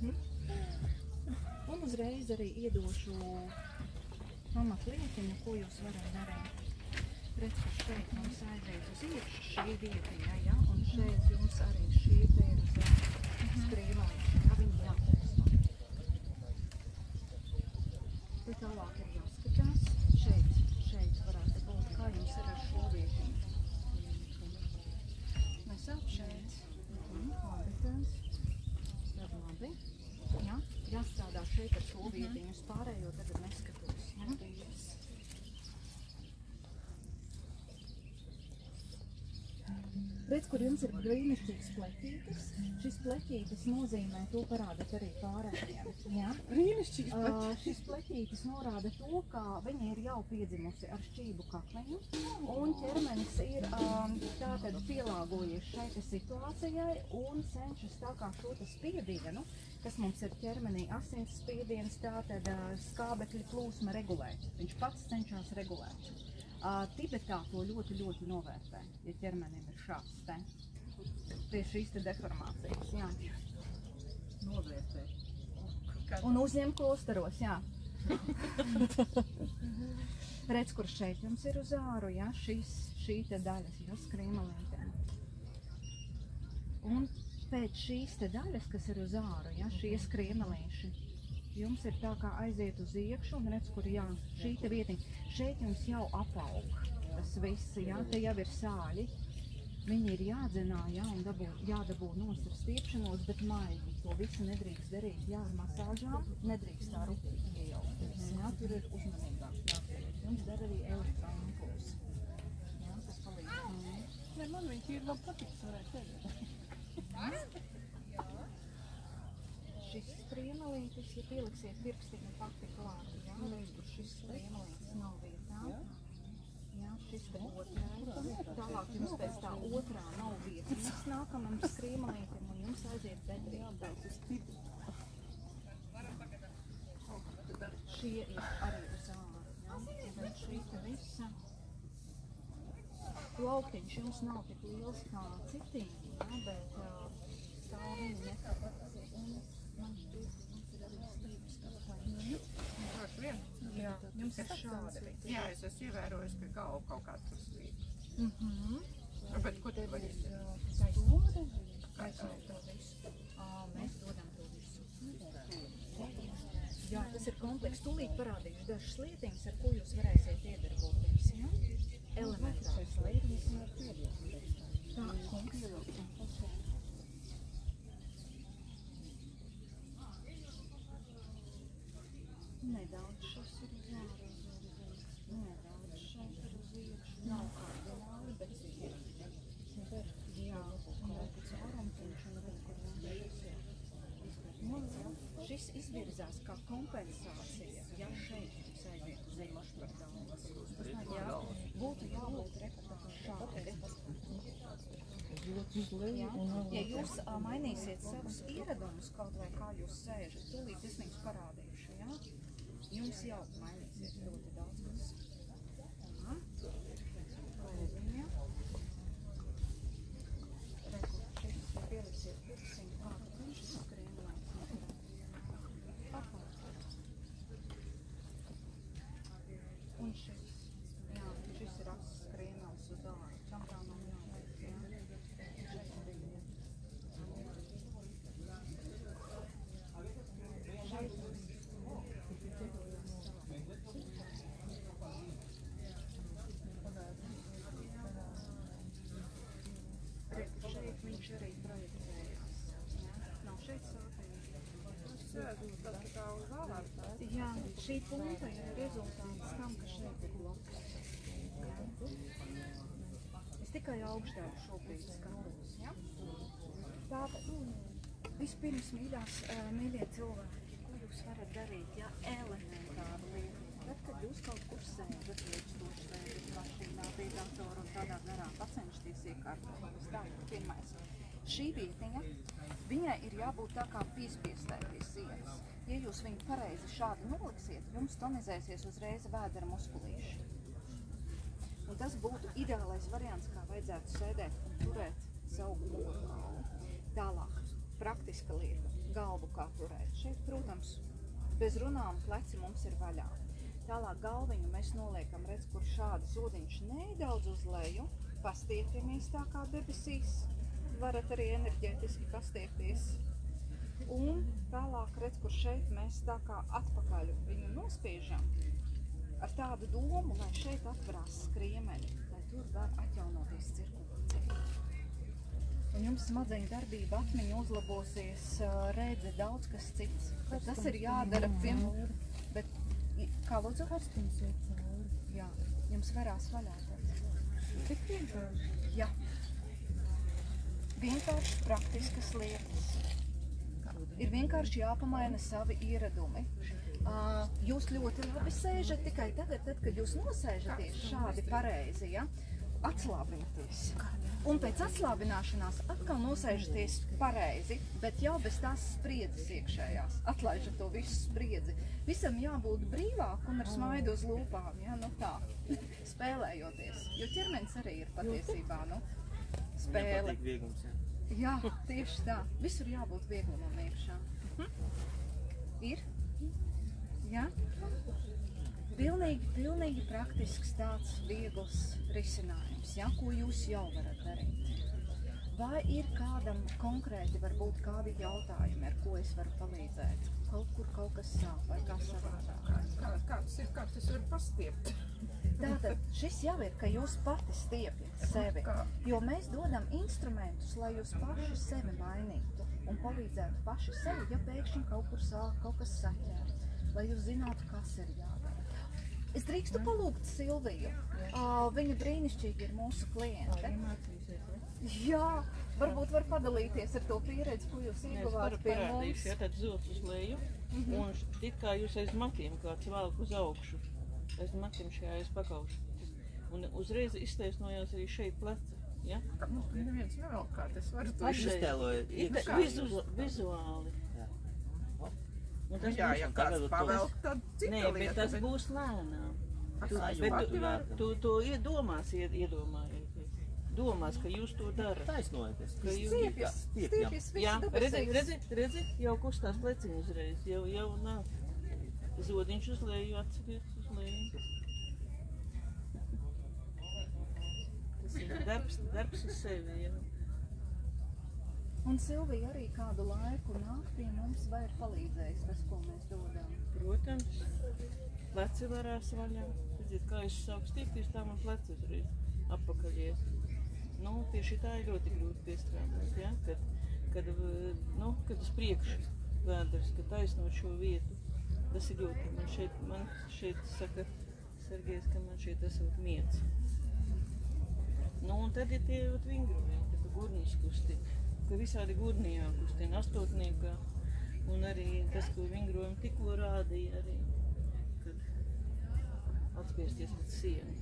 Un uzreiz arī iedošu pamatlietiņu, ko jūs varat darīt. Redz, ka šeit mums aiziet uz iekšu šī vietiņa, ja? Un šeit jums arī šī te ir uz strīmaiņa, ja viņi jāpēsto. Te tālāk ir jāskatās. Šeit varētu būt, kā jums ir ar šo vietiņu. Mēs ap šeit. Labi. Ja? Jāstrādā šeit ar šo vietiņu, uz pārējo tagad neskatos. Ja? Redz, kur jums ir brīnišķīgs pleķītis. Šis pleķītis nozīmē, to parādat arī pārējiem. Ja? Brīnišķīgs pleķītis. Šis pleķītis norāda to, ka viņa ir jau piedzimusi ar šķību kakliņu, un ķermenis ir tātad pielāgojies šai situācijai un cenšas tā kā šo spiedienu, kas mums ir ķermenī, asins spiediens, tātad skābekļa plūsma regulēt. Viņš pats cenšas regulēt. Tibetā to ļoti, ļoti novērtē, ja ķermenim ir šāds te. Tieši šīs te deformācijas, jā. Novērtē. Un uzņem klosteros, jā. Redz, kur šeit jums ir uz āru, jā, šī te daļas, jā, skrīmalītē. Un pēc šīs te daļas, kas ir uz āru, jā, šie skrīmalīši, jums ir tā kā aiziet uz iekšu, un redz, kur, jā, šī te vietiņa. Šeit jums jau apaug tas viss, jā, te jau ir sāļi. Viņi ir jādzenā, jā, un jādabū nost ar stiepšanos, bet maigi. To visu nedrīkst darīt, jā, ar masāžām, nedrīkst tā rupīgi iejaukties, jā, tur ir uzmanīgāk jāpieliek. Jums dara arī elektroimpulsi, jā, tas palīdz. Ne, man viņš ir labi patiks, varētu teikt. Šis striemelītis, ja pieliksiet pirkstiņu pati klāt, jā, redz, kur šis striemelītis nav vietā. Jā, šis te otrā, tālāk jums pēc tā otrā nav vieta. Mēs nākamam striemelītim un jums aiziet bedrīgi. Šie ir arī uz āru, jā, un šī te visa. Plauktiņš jums nav tik liels kā citiem, jā, bet stāv viņi nekāpēc. Un man šķiet, ka jums ir arī stīvas kakliņi. Droši vien. Jā, jums ir šādi. Jā, es esmu ievērojis, ka galva kaut kā tur slīd. Bet ko tev vajag? Taisnība? Taisnība to visu. Mēs dodam to visu. Jā, tas ir kompleks. Tūlīt parādīšu dažas lietiņas, ar ko jūs varēsiet iedarboties. Ja? Elementāras lietiņas. Tā, kungs. Nedaudz šis ir uz āru. Nedaudz šeit ir uz iekšu. Nav kardināli, bet ir. Jā, un redz caurumtiņš un redz, kur šis ir. Šis izvirzās kā kompensācija, ja šeit jums aiziet uz iekšu par daudz. Jā, būtu jābūt rekordā šādi. Jā. Ja jūs mainīsiet savus ieradumus, kaut vai kā jūs sēžat, tūlīt es viņus parādīšu, jā? Jums jau mainīsies ļoti daudz kas. Lēdiņa. Reku, šeit pieliksiet pirkstiņu kādu, viņš ir skrīmlēns. Paklāt. Un šis, jā, šis ir skrīmels uz āru. Tam tā nav jāliek, jā. Šeit viņš arī projektējās. Nav šeit sāpīgi. Jā, šī punta ir rezultāts tam, ka šeit ir bloks. Es tikai augšdaļu šobrīd skatos. Ja? Tātad, vispirms mīļie cilvēki, ko jūs varat darīt, ja elementāru lietu? Tad, kad jūs kaut kur sēžat, ilgstoši sēžat mašīnā, pie datora un tādā garā pacenšties iekārtot. Tā ir pirmais. Šī vietiņa, viņai ir jābūt tā kā piespiestē pie sienas. Ja jūs viņu pareizi šādi noliksiet, jums tonizēsies uzreiz vēdera muskulīši. Un tas būtu ideālais variants, kā vajadzētu sēdēt un turēt savu mugurkaulu. Tālāk, praktiska lieta, galvu kā turēt. Šeit, protams, bez runām pleci mums ir vaļā. Tālāk galviņu mēs noliekam, redz, kur šādi zodiņš nedaudz uz leju, pastiepjamies tā kā debesīs, varat arī enerģētiski pastiepties. Un tālāk, redz, kur šeit mēs tā kā atpakaļ viņu nospiežam ar tādu domu, lai šeit atverās skriemeļi, lai tur var atjaunoties cirkulācija. Un jums smadzeņu darbība atmiņa uzlabosies, redze daudz kas cits. Bet tas ir jādara bet kā lūdzu? Karstums iet cauri. Jā, jums varās vaļā tāds. Tik vienkārši. Jā. vienkārši praktiskas lietas. Ir vienkārši jāpamaina savi ieradumi. Jūs ļoti labi sēžat, tikai tagad, kad jūs nosēžaties šādi pareizi, ja, atslābināties. Un pēc atslābināšanās atkal nosēžaties pareizi, bet jau bez tās spriedzes iekšējās. Atlaižat to visu spriedzi. Visam jābūt brīvākam ar smaidu uz lūpām, ja, nu tā, spēlējoties. Jo ķermenis arī ir patiesībā, nu, spēle. Patīk vieglums, jā. Jā, tieši tā. Visur jābūt vieglumam iekšā. Ir? Jā? Pilnīgi praktisks tāds viegls risinājums, ja, ko jūs jau varat darīt. Vai ir kādam konkrēti varbūt kādi jautājumi, ar ko es varu palīdzēt? Kaut kur kaut kas sāp vai kā savādāk? Kā tas var pastiept? Tātad šis jau ir, ka jūs pati stiepjat sevi, jo mēs dodam instrumentus, lai jūs paši sevi mainītu un palīdzētu paši sevi, ja pēkšņi kaut kur sāk kaut kas saķērt, lai jūs zinātu, kas ir jādara. Es drīkstu palūgt Silviju. Viņa brīnišķīgi ir mūsu kliente. Jā, varbūt var padalīties ar to pieredzi, ko jūs ieguvāt pie mums. Ja tad zils uz leju, un it kā jūs aiz matiem kāds velk uz augšu. Aiz matiem šajā aiz pakaušu. Un uzreiz iztaisnojās arī šeit pleca. Ja? Neviens nevēl kā, es varu to vizuāli. Jā, ja kāds pavelk, tad cita lieta. Nē, bet tas būs lēnām. Tu to iedomājieties. Domās, ka jūs to darat. Taisnojaties. Stiepjas Jā, visu redzi, jau kustās pleciņi uzreiz. Jau nav. Zodiņš uz leju, atceries uz leju. Tas ir darbs uz sevi, jā. Un Silvija arī kādu laiku nāk pie mums, vai ir palīdzējis tas, ko mēs dodam? Protams, pleci varās vaļā. Redziet, kā es sāku stiepties, tā man pleci uzreiz apakaļies. Nu, pie šitā ir ļoti grūti piestrādāt, ja? Kad uz priekšu vēders, kad taisnot šo vietu. Tas ir ļoti, man šeit saka Sergejs, ka man šeit esot miets. Nu, un tad ir tie vingrojumi, tā gurnis kustina, ka visādi gurnī jākustina, astotniekā. Un arī tas, ko vingrojumi tikko rādīja arī, kad atspiesties līdz sienu.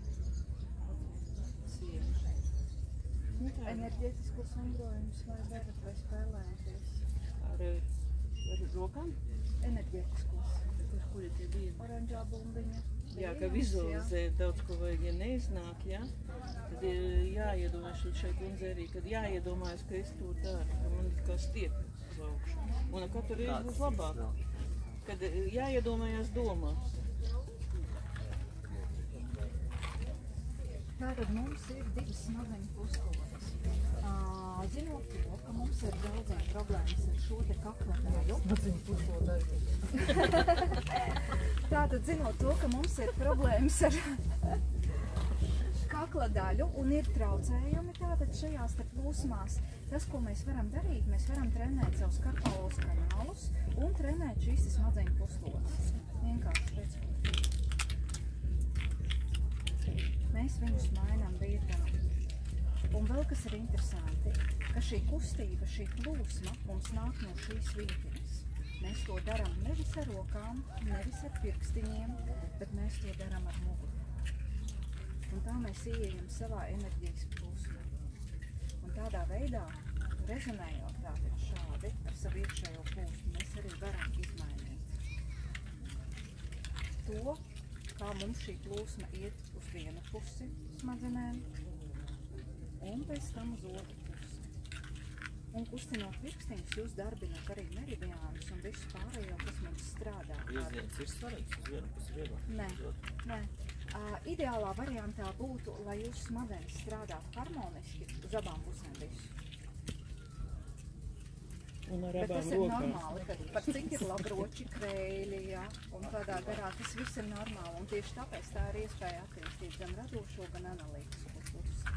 Enerģētiskos vingrojumus vai darat vai spēlēties? Ar rokām? Enerģētiskos. Kuri tie bija? Oranžā bumbiņa. Jā, ka vizualizē daudz ko vajag, ja neiznāk, ja? Tad ir jāiedomājas šeit kundze arī, kad jāiedomājas, ka es to daru, ka man kā stiep uz augšu. Un katru reizi būs labāk, kad jāiedomājas domās. Tātad mums ir divas smadzeņu puslodes. Zinot to, ka mums ir daudziem problēmas ar šo te kakla daļu. Smadzeņu puslodē. Tātad zinot to, ka mums ir problēmas ar kakla daļu un ir traucējumi tātad šajās te plūsmās, tas, ko mēs varam darīt, mēs varam trenēt savus karpālos kanālus un trenēt šīs smadzeņu puslodes. Vienkārši redzot. Mēs viņus mainām vietā. Un vēl kas ir interesanti, ka šī kustība, šī plūsma mums nāk no šīs vietas. Mēs to darām nevis ar rokām, nevis ar pirkstiņiem, bet mēs to darām ar muguru. Un tā mēs ieejam savā enerģijas plūsmā. Un tādā veidā, rezonējot tātad šādi ar savu iekšējo plūsmu, mēs arī varam izmainīt to, kā mums šī plūsma iet uz vienu pusi smadzenēm un pēc tam uz otru pusi. Un kustinot pirkstiņus, jūs darbināt arī meridiānus un visu pārējo, kas mums strādā. Virziens ir svarīgs uz vienu pusi vieglāk? Nē. Ideālā variantā būtu, lai jūsu smadzenes strādātu harmoniski uz abām pusēm visu. Un ar Bet abām tas ir rokām. normāli, kad par cik ir labroči, krēļi, ja, un tādā garā, tas viss ir normāli. Un tieši tāpēc tā ir iespēja attīstīt gan radošo, gan analītisko pusi.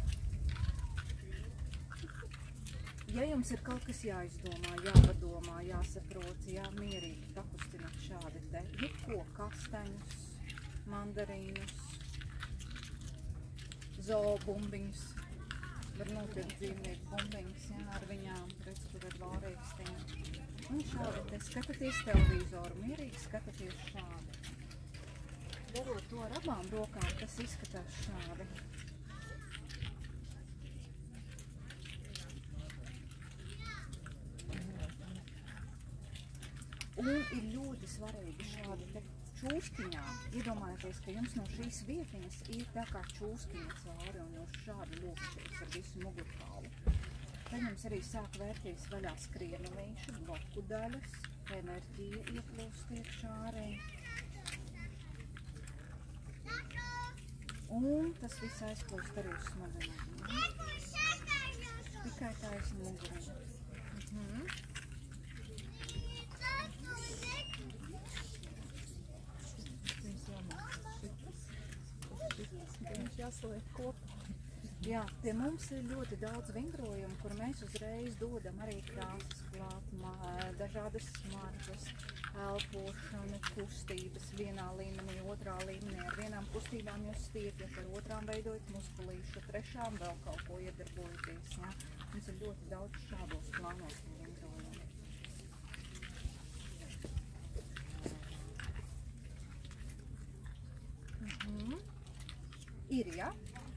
Ja jums ir kaut kas jāizdomā, jāpadomā, jāsaprot, mierīgi pakustināt šādi te, jebko kastaņus, mandarīnus, zoobumbiņus, var nopirkt dzīvnieku bumbiņas, jā, ar viņām, redz, tur ir vārīkstiņa. Un šādi te skatāties televizoru, mierīgi skatāties šādi. Darot to ar abām rokām, tas izskatās šādi. Un ir ļoti svarīgi šādi te čūskiņā. Iedomājieties, ka jums no šīs vietiņas ir tā kā čūskiņa cauri un jūs šādi lūkšties ar visu mugurkaulu. Tad jums arī sāk vērties vaļā skrienulīši, bloku daļas, enerģija ieplūst iekšā arī. Un tas viss aizplūst arī uz smadzenēm. Tikai taisni muguriņa. Jāsaliek kopā. Jā, pie mums ir ļoti daudz vingrojumu, kur mēs uzreiz dodam arī krāsas klāt, dažādas smaržas, elpošanu, kustības vienā līmenī, otrā līmenī. Ar vienām kustībām jūs stiepjat, ar otrām veidojat muskulīšu, trešām vēl kaut ko iedarbojaties. Ja? Mums ir ļoti daudz šādos plānos vingrojumu. Ir, ja?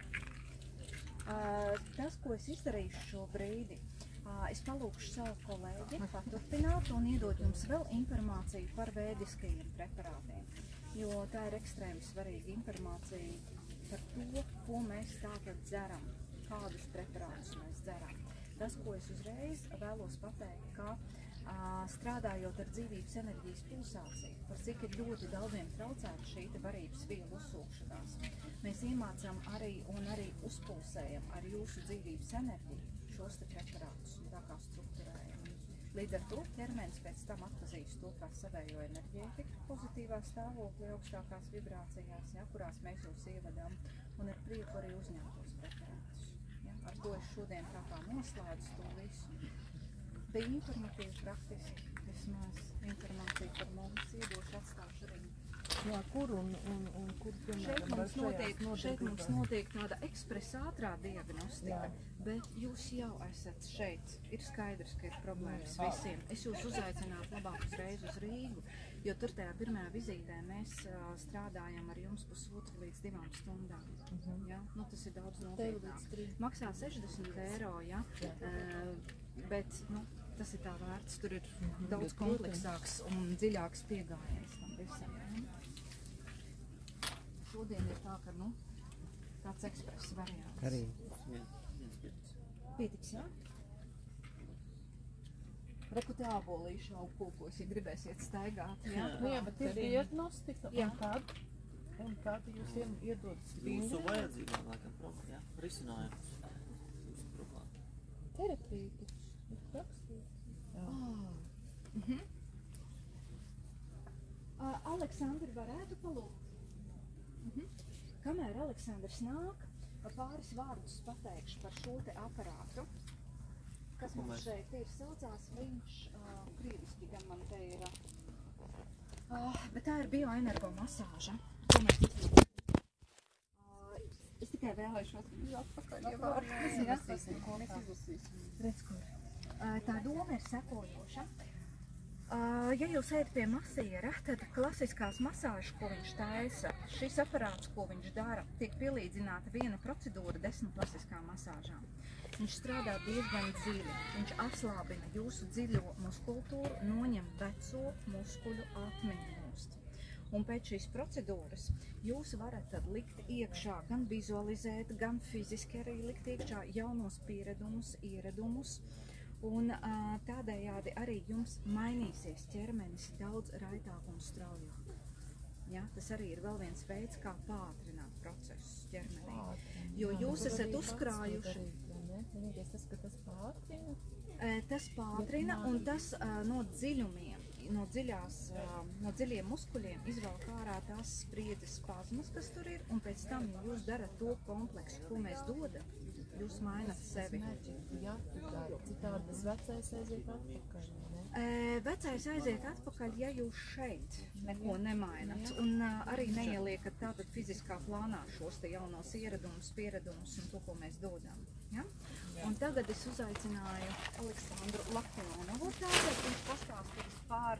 Tas, ko es izdarīšu šo brīdi, es palūkšu savu kolēģi paturpināt un iedot jums vēl informāciju par vēdiskajiem preparātiem, jo tā ir ekstrēmi svarīga informācija par to, ko mēs tātad dzeram, kādus preparātus mēs dzeram. Tas, ko es uzreiz vēlos pateikt, ka strādājot ar dzīvības enerģijas pulsāciju, par cik ir ļoti daudziem traucēta šī varības vielu uzsūkšanās, mēs iemācām arī un arī uzpulsējam ar jūsu dzīvības enerģiju šos te preparātus un tā kā strukturējam. Līdz ar to ķermenis pēc tam atpazīst to kā savējo enerģētiku pozitīvā stāvoklī, augstākās vibrācijās, ja, kurās mēs jūs ievedam, un ar prieku arī uzņemt tos preparātus. Ja. Ar to es šodien tā kā noslēdzu to visu. Bija informatīvi, praktiski, vismaz informācija par mums iedošu, atstāšu arī. Jā, kur un kur, piemēram, Šeit mums notiek tāda ekspresa ātrā diagnostika, bet jūs jau esat šeit. Ir skaidrs, ka ir problēmas visiem. Es jūs uzaicinātu labāk uzreiz uz Rīgu, jo tur tajā pirmajā vizītē mēs strādājam ar jums 1,5 līdz 2 stundām. Ja? Nu, tas ir daudz nopietnāk. Maksā 60 eiro, ja? Bet nu, tas ir tā vērts. Tur ir daudz kompleksāks un dziļāks piegājiens tam visam. Ja? Šodien ir tā, ka, nu, tāds ekspress variants. Arī. Pietiks, jā? Reku te ābolīšu aug kokos, ja gribēsiet staigāt, jā? Jā, bet ir diagnostika, un kādi jūs iedodat? Jūsu vajadzīgā, laikam, problēma, jā? Risinājums. Jūsu problēma. Terapija, ir rakstīts. Aleksandri varētu palūgt? Kamēr Aleksandrs nāk, pāris vārdus pateikšu par šo te aparātu, kas mums šeit ir. Saucās viņš, krieviski gan man te ir, bet tā ir bioenergo masāža. Es tikai vēlēšos viņu atpakaļ, ja var. Mēs izlasīsim. Redz, kur. Tā doma ir sekojoša. Ja jūs ejat pie masiera, tad klasiskās masāžas, ko viņš taisa, šis aparāts, ko viņš dara, tiek pielīdzināta viena procedūra 10 klasiskām masāžām. Viņš strādā diezgan dziļi. Viņš atslābina jūsu dziļo muskultūru, noņem veco muskuļu atmiņu nost. Un pēc šīs procedūras jūs varat tad likt iekšā, gan vizualizēt, gan fiziski arī likt iekšā jaunos pieredumus, ieredumus. Un tādējādi arī jums mainīsies ķermenis daudz raitāk un straujāk. Ja? Tas arī ir vēl viens veids, kā pātrināt procesus ķermenī. Jo jūs esat uzkrājuši. Tas, ka tas pātrina? Tas pātrina un tas no dziļumiem, no dziļiem muskuļiem izvelk ārā tās spriedzes spazmas, kas tur ir, un pēc tam jūs darat to kompleksu, ko mēs dodam. jūs mainat sevi. Jā, citādi tas vecais aiziet atpakaļ, ne? Vecais aiziet atpakaļ, ja jūs šeit neko nemainat un arī neieliekat tātad fiziskā plānā šos te jaunos ieradumus, pieradumus un to, ko mēs dodam. Ja? Un tagad es uzaicināju Aleksandru Laktionovu, tātad viņš pastāstīs par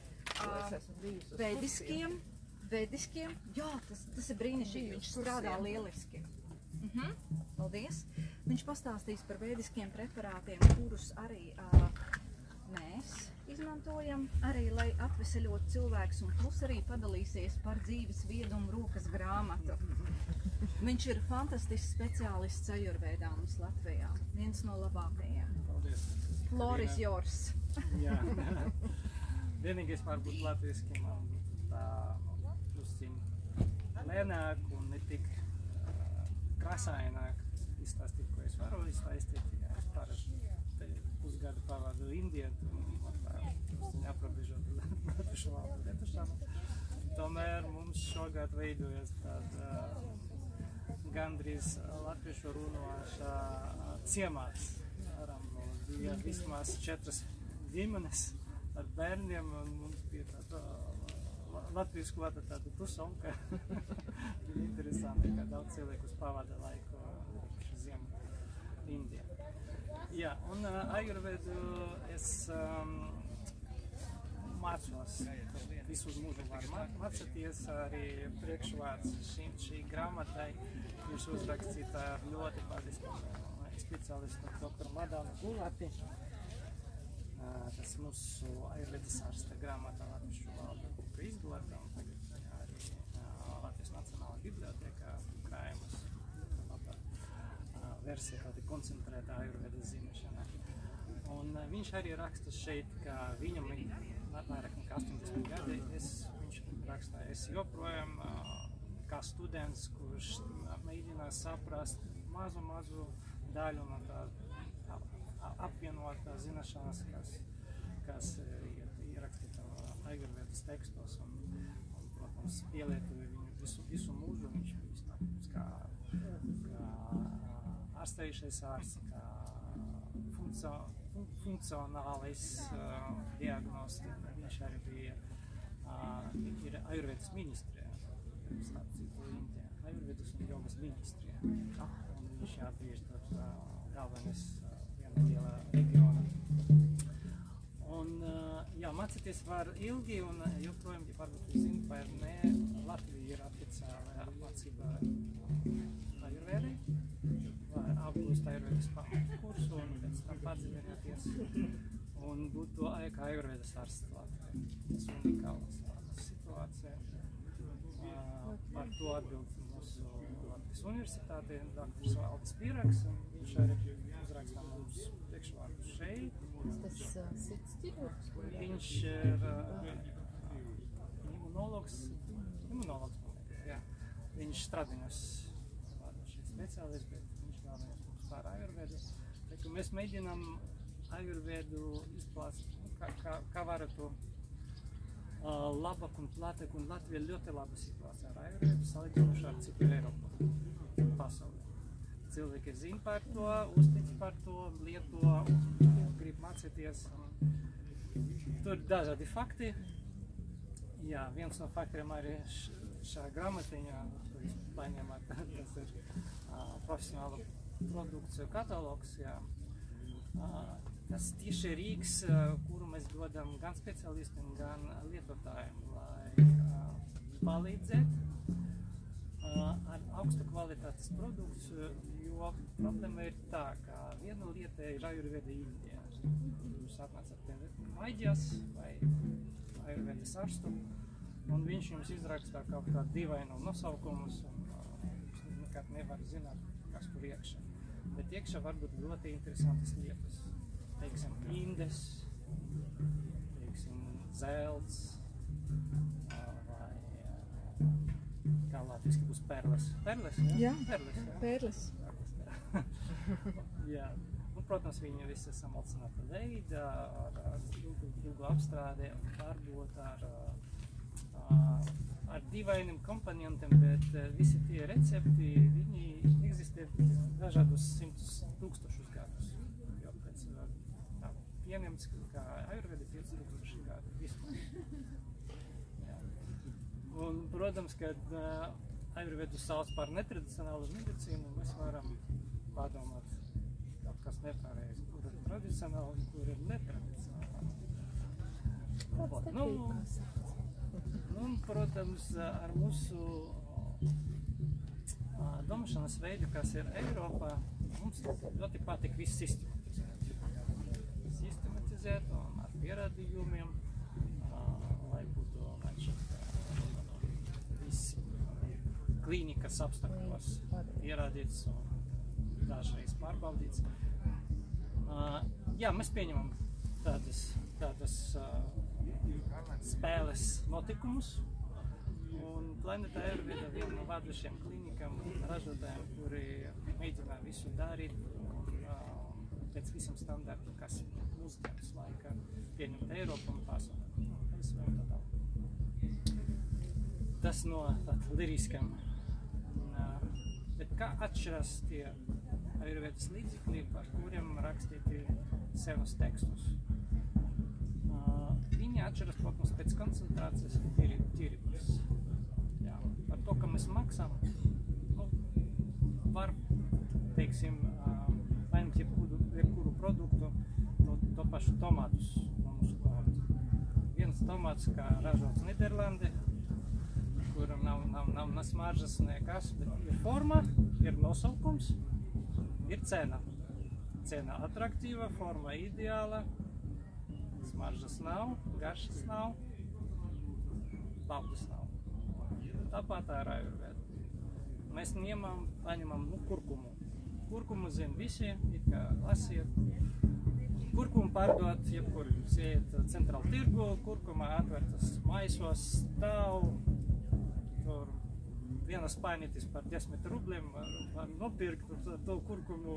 vediskiem, jā, tas ir brīnišķīgi, viņš strādā lieliski. Paldies! Viņš pastāstīs par vediskiem preparātiem, kurus arī mēs izmantojam, arī lai atveseļotu cilvēks, un plus arī padalīsies par dzīves viedumu rokas grāmatu. Viņš ir fantastisks speciālists ajurvēdā mums Latvijā, viens no labākajiem. Paldies! Floor is yours! Jā, vienīgais varbūt latviski man tā drusciņ lēnāk un ne tik krasaināk izstāstīt, ko es varu izstāstīt. Jā, es parasti pusgadu pavadu Indijā, un man tā drusciņ aprobežot latviešu valodu lietošanu. Tomēr mums šogad veidojas tāda gandrīz latviešu runāšā ciemats. Bija vismaz 4 ģimenes ar bērniem, un mums bija tāda latviešu klāta tāda tusonka. Bija interesanti, ka daudz cilvēkus pavada laiku ziemu Indijā. Jā, un ajurvedu es mācos visu mūžu var mācīties, arī priekšvārds šī grāmatai viņš uzrakstīta ar ļoti pazīstamu speciālistu doktoru Madānu Kulati. Tas mūsu ajurvedas ārsta grāmata latviešu valodā tika izdota, un tagad arī Latvijas Nacionālā bibliotēkā krājumas versija, tāda koncentrēta ajurvedas zināšana. Un viņš arī raksta šeit, ka viņam vairāk nekā 80 gadi, viņš raksta, es joprojām kā students, kurš mēģina saprast mazu daļu no tā apvienotā zināšanas, kas ierakstīta ajurvedas tekstos, un protams, pielietoja viņu visu mūžu. Viņš bija kā ārstējušais ārsts, kā funkcionālais diagnostika. Viņš arī bija ir ajurvedas ministrijā, ajurvedas un jogas ministrijā. Viņš jāatgriež tur galvenais viena liela reģiona. Un, jā, mācīties var ilgi, un joprojām, ja varbūt jūs zināt, vai ne, Latvija ir oficiāla apmācība ajurvēdai, var apgūst ajurvēdas kursu un pēc tam padziļināties un būt to kā ajurvēdas ārsts Latvijā. Tas unikāls situācija. Par to atbild mūsu Latvijas universitāte, dr. Valdis Pīraks, un viņš arī uzrakstā mums priekšvārdu šeit. Tas sirds ķirurgs? Viņš ir imunologs, jā. Viņš stradiņos šeit speciālists, bet viņš galvenais mums par ajurvedu. Mēs mēģinām ajurvedu izplāst, kā varētu labāk un platāk, un Latvija ļoti laba situācija ar ajurvedu, salīdzinoši ar citu Eiropu pasaulē. Cilvēki zina par to, uztic par to, lieto, grib mācīties. Tur ir dažādi fakti. Jā, viens no faktiem arī šā grāmatiņā, ko es paņēmu, tas ir profesionāla produkciju katalogs. Jā. Tas tieši rīks, kuru mēs dodam gan speciālistiem, gan lietotājiem, lai palīdzētu ar augstu kvalitātes produkciju, jo problēma ir tā, ka viena lieta ir ajurveda Indijā. Jūs atnācat pie Maidjas vai ajurvedas ārstu, un viņš jums izrakstā kaut kādu dīvainu nosaukumus, un jūs nekad nevar zināt, kas tur iekšā. Bet iekšā var būt ļoti interesantas lietas. Teiksim, indes, teiksim, zelts, vai kā latviski būs perles. Perles, jā? Perles. Jā. Un, protams, viņi visi samalcināta veidā, ar ilgu apstrādē, varbūt ar ar dīvainiem komponentiem, bet visi tie recepti, viņi eksistē dažādus 100 tūkstošus gadus. Jo pēc pieņemts, ka ajurveda 5000 gadu vispār. Un, protams, kad ajurvedu sauc par netradicionālu medicīnu, mēs varam padomāt, kaut kas nepareizi, kur ir tradicionāli un kur ir netradicionāli. Un, protams, ar mūsu domāšanas veidu, kas ir Eiropā, mums ļoti patīk viss sistematizēt un ar pierādījumiem, lai būtu viss klīnikas apstākļos pierādīts un dažreiz pārbaudīts. Jā, mēs pieņemam tādas spēles notikumus, un Planeta Ayurveda viena no vadošiem klīnikām ražotājiem, kuri mēģina visu darīt pēc visiem standartiem, kas mūsdienas laikā pieņemt Eiropu un pasaulē. Tas no liriskam. Bet kā atšķirās tie Ayurvedas līdzekļi, par kuriem rakstīti senus tekstus? Viņi atšķiras, protams, pēc koncentrācijas un tīrības. Par to, ka mēs maksām, var, teiksim, paņemt jebkuru produktu, to pašu tomātus no mūsu klāt. Viens tomāts, kā ražots Nīderlandē, kuram nav smaržas nekas, bet ir forma, ir nosaukums, ir cena. Cena atraktīva, forma ideāla, smaržas nav, garšas nav, baudas nav. Tāpat ar ajurvedu. Mēs paņemam kurkumu. Kurkumu zin visi, it kā lasiet. Kurkumu pārdot, jebkur jūs iet centrālu tirgu, kurkuma atvērtas maisos, stāv, tur vienas painītis par 10 rubļiem var nopirkt to kurkumu,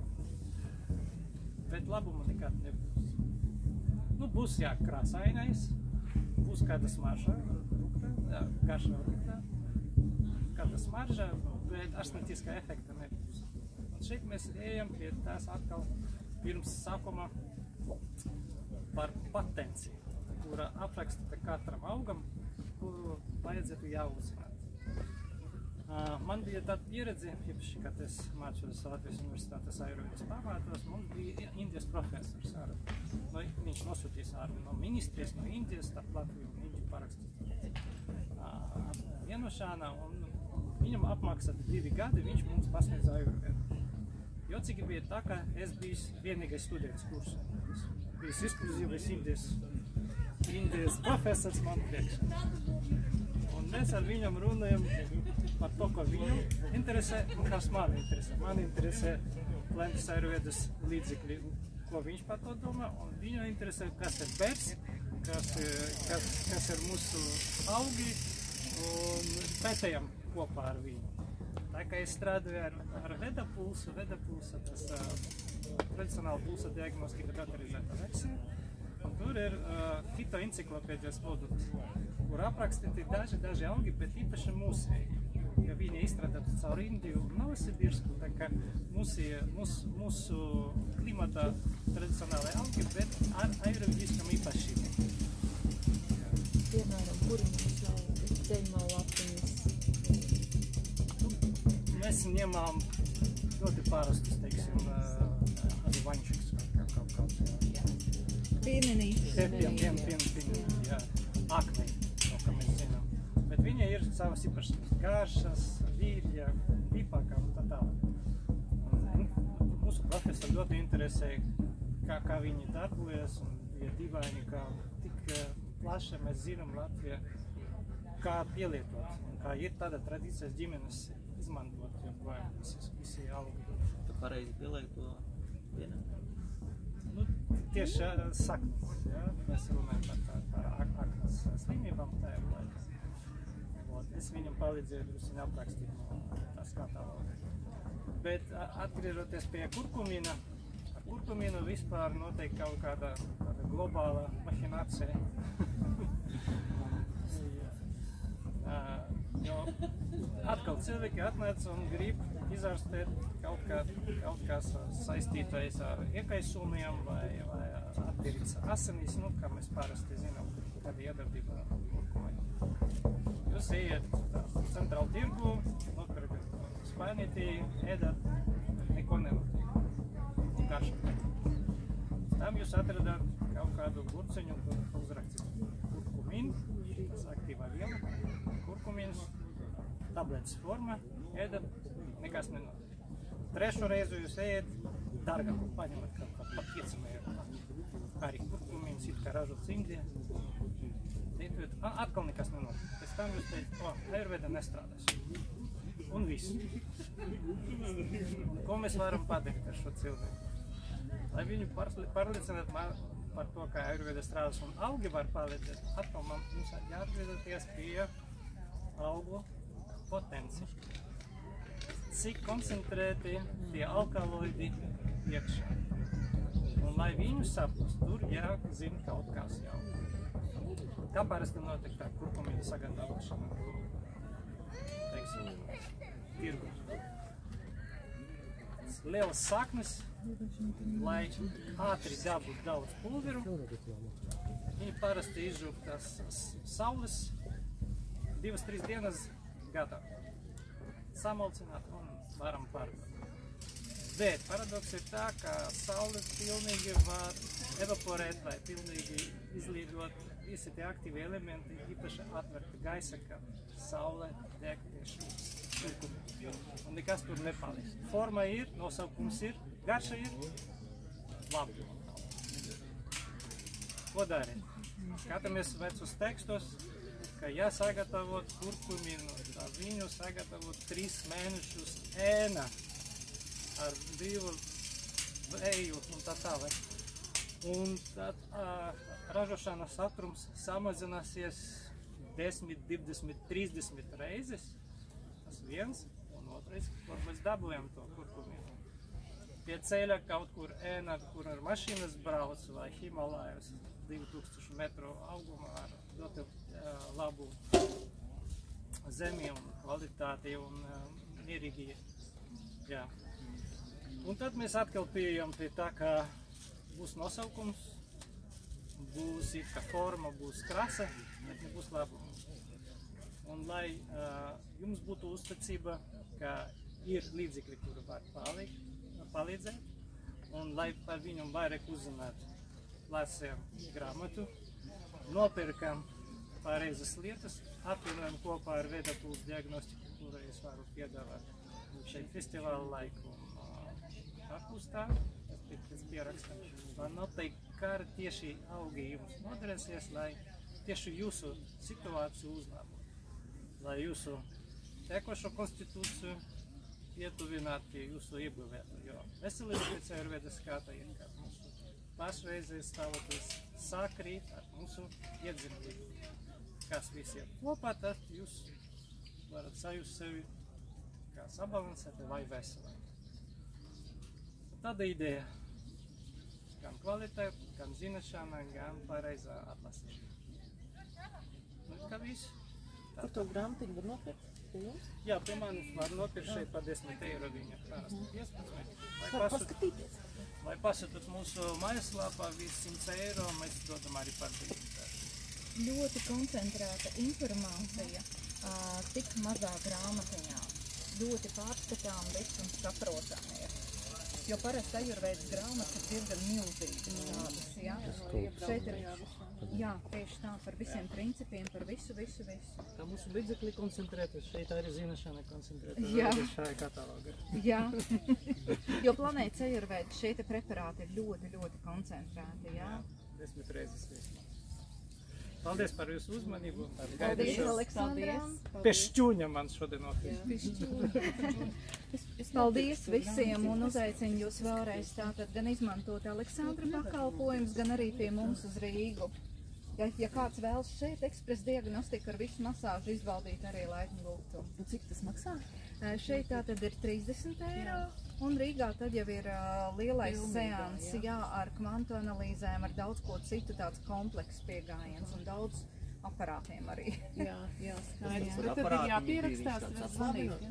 bet labumu nekad nebūs. Būs krāsainais, būs kāda smarža, garša rūkta, kāda smarža, bet arsnetiskā efekta nebūs. Un šeit mēs ejam pie tās atkal pirms sākuma par potenciju, kura aprakstīta katram augam, kuru vajadzētu jāuzzināt. Man bija tāda pieredze, īpaši, kad es mācījos Latvijas Universitātes Ayurvedas pamātos, mums bija Indijas profesors. Viņš nosūtīs no ministrijas, no Indijas, starp Latviju un Indiju parakstīt vienošanā, un viņam apmaksāt 2 gadi, viņš mums pasniedz Ayurvedu. Jocīgi bija tā, ka es biju vienīgais students kursā. Bijis ekskluzīvais Indijas profesors man priekšā. Un mēs ar viņam runājam par to, ko viņam interesē un kas man interesē. Man interesē Planetas Ayurvedas līdzekļi, ko viņš par to domā, un viņu interesē, kas ir bērs, kas ir mūsu augi, un pētējam kopā ar viņu. Tā kā es strādāju ar Veda pulsu, tas tradicionāla pulsa diagnostika datorizēta versija, un tur ir fitoenciklopēdijas produkts, kur aprakstīti daži augi, bet īpaši mūsēji. Ja viņi izstrādāti caur Indiju un Novosibirsku, tā kā mūsu klimata tradicionālai augi, bet ar ayurvediskam īpašībām. Piemēram, kuri mums jau ceļmā lapiņas? Mēs ņemam ļoti parastus, teiksim, vaņšiks kaut kāds. Pienenī, jā, aknei, to, ka mēs zinām. Bet viņa ir savas īpašības, garšas, vīļa, vipaka un tā tālāk. Mūsu profesori ļoti interesē, kā viņi darbojas, un ir dīvaini, kā tik plaši mēs zinām Latvijā, kā pielietot, un kā ir tāda tradīcijas ģimenes izmantot, joprojām visi augi. Tu pareizi pieliek to vienam? Tieši saknes, ja? Mēs runājam par aknas slimībām tajā laikā. Es viņam palīdzēju drusku aprakstīt no tās kataloga. Bet atgriežoties pie kurkumīna, ar kurkumīnu vispār notiek kaut kāda globāla mahinācija. Jo atkal cilvēki atnāc un grib izārstēt kaut kas saistītais ar iekaisumiem vai attīrīts asinis, nu, kā mēs parasti zinām, kāda iedarbība kurkumai. Jūs ejat centrālu tirgu, nopirkat spainītī, ēdat, neko nenotiek. Garšā. Tam jūs atradāt kaut kādu burciņu, kur uzrakstīts kurkumin, tas aktīvā viela, kurkumins, tabletes forma, ēdat, nekas nenotiek. Trešo reizi jūs ejat, dārgāk, paņemat kaut kā pa 5 eiro. Arī kurkumins, it kā ražots Indijā. Atkal nekas nenotiek. Pēc tam jūs teicat, Ayurveda nestrādās. Un viss. Ko mēs varam padarīt ar šo cilvēku? Lai viņu pārliecinātu par to, ka Ayurveda strādās un augi var palīdzēt, atkal mums jāatgriežoties pie augu potenci. Cik koncentrēti tie alkaloidi iekšā. Un lai viņu saprast, tur jāzina kaut kas jau. Kā parasti notiek tā kurkumīna sagatavošana? Teiksim, tirgus. Lielas saknes, lai ātri dabūtu daudz pulveru, viņi parasti izžūp tās saules 2-3 dienas gatavi. Samalcināt un varam pārdot. Bet paradoks ir tā, ka saule pilnīgi var evaporēt vai pilnīgi izlīdot visi tie aktīvi elementi, īpaši atvērta gaisa, ka saule deg tieši kurkumī. Un nekas tur nepaliek. Forma ir, nosaukums ir, garša ir, labi. Ko darīt? Skatāmies vecus tekstos, ka jāsagatavot kurkuminu, viņu sagatavot 3 mēnešus ēna ar brīvu vēju un tā tālāk. Un tad ražošanas ātrums samazināsies 10, 20, 30 reizes. Tas viens, un otrais, kur mēs dabūjam to kurkuminu. Pie ceļa kaut kur ēna, kur ar mašīnas brauc vai Himalājos 2000 metru augumā ar ļoti labu zemi un kvalitāti un mierīgi. Jā. Un tad mēs atkal pieejam pie tā, ka būs nosaukums, būs it kā forma, būs krasa, bet nebūs labuma. Un lai jums būtu uzticība, ka ir līdzekļi, kuri var palīdzēt, un lai par viņu vairāk uzzināt, lasējam grāmatu, nopirkam pareizas lietas, apvienojam kopā ar Veda Puls diagnostiku, kuru es varu piedāvāt šeit festivāla laiku apustā, pēc pierakstam. Var noteikt, kā tieši augi jums noderēsies, lai tieši jūsu situāciju uzlabotu. Lai jūsu tekošo konstitūciju ietuvinātu pie jūsu iebuvētu, jo veselība pēc Ayurvedas skata ir, ka mūsu pašreizējais stāvoklis sakrīt ar mūsu iedzimtību. Kas visi ir kopā, tad jūs varat sajust sevi kā sabalansēti vai veselīgi. Tāda ideja, gan kvalitāte, gan zināšana, gan pareizā atlasīšana. Nu, kā viss. Kur to grāmatiņu var nopirkt? Pie jums? Jā, pie manis var nopirkt šeit par 10 eiro viņa parasti 15. Paskatīties. Vai pasūtot mūsu mājaslapā viss 100 eiro, mēs dodam arī par 10 eiro. Ļoti koncentrēta informācija, tik mazā grāmatiņā. Ļoti pārskatām viss un saprotam ir. Jo parasti Ayurvedas grāmatas ir diezgan milzīgas tādas, jā. Šeit ir, jā, tieši tā, par visiem principiem, par visu. Tā mūsu līdzekļi koncentrētas, šeit arī zināšana koncentrētas, jā. Šajā katalogā. Jā, jo planētas Ayurvedas šeit preparāti ir ļoti koncentrēti, jā. 10 reizes vismaz. Paldies par jūsu uzmanību. Paldies, Aleksandram. Pešķuņa man šodien notiek. Paldies visiem un uzaicinu jūs vēlreiz tātad gan izmantot Aleksandra pakalpojumus, gan arī pie mums uz Rīgu. Ja kāds vēlas šeit ekspres diagnostiku ar visu masāžu izbaudīt, arī laipni lūgtu. Un cik tas maksā? Šeit tātad ir 30 eiro, un Rīgā tad jau ir lielais seans, jā, ar kvantu analīzēm, ar daudz ko citu, tāds komplekss piegājiens un daudz aparātiem arī. Jā, skaidrs. Bet tad ir jāpierakstās, var zvanīt.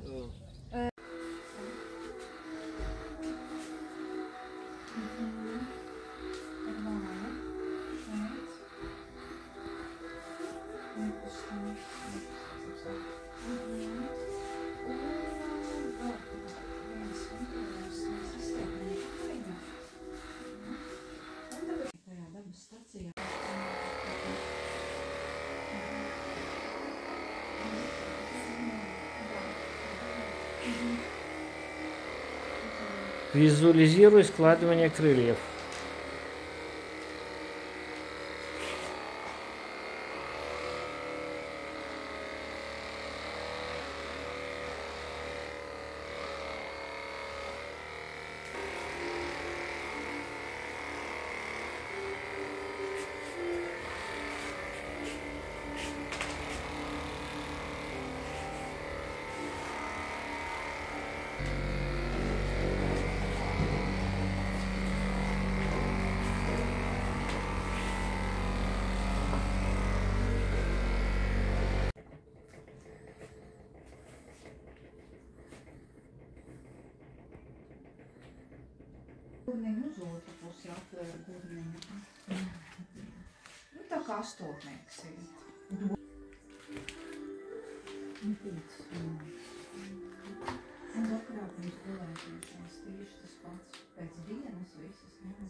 Визуализируй складывание крыльев. Gurniņu uz otru pusi atvēra gurniņu. Nu, tā kā astotnieks ir. Un vakarā pirms gulēšanas tieši tas pats. Pēc dienas visas.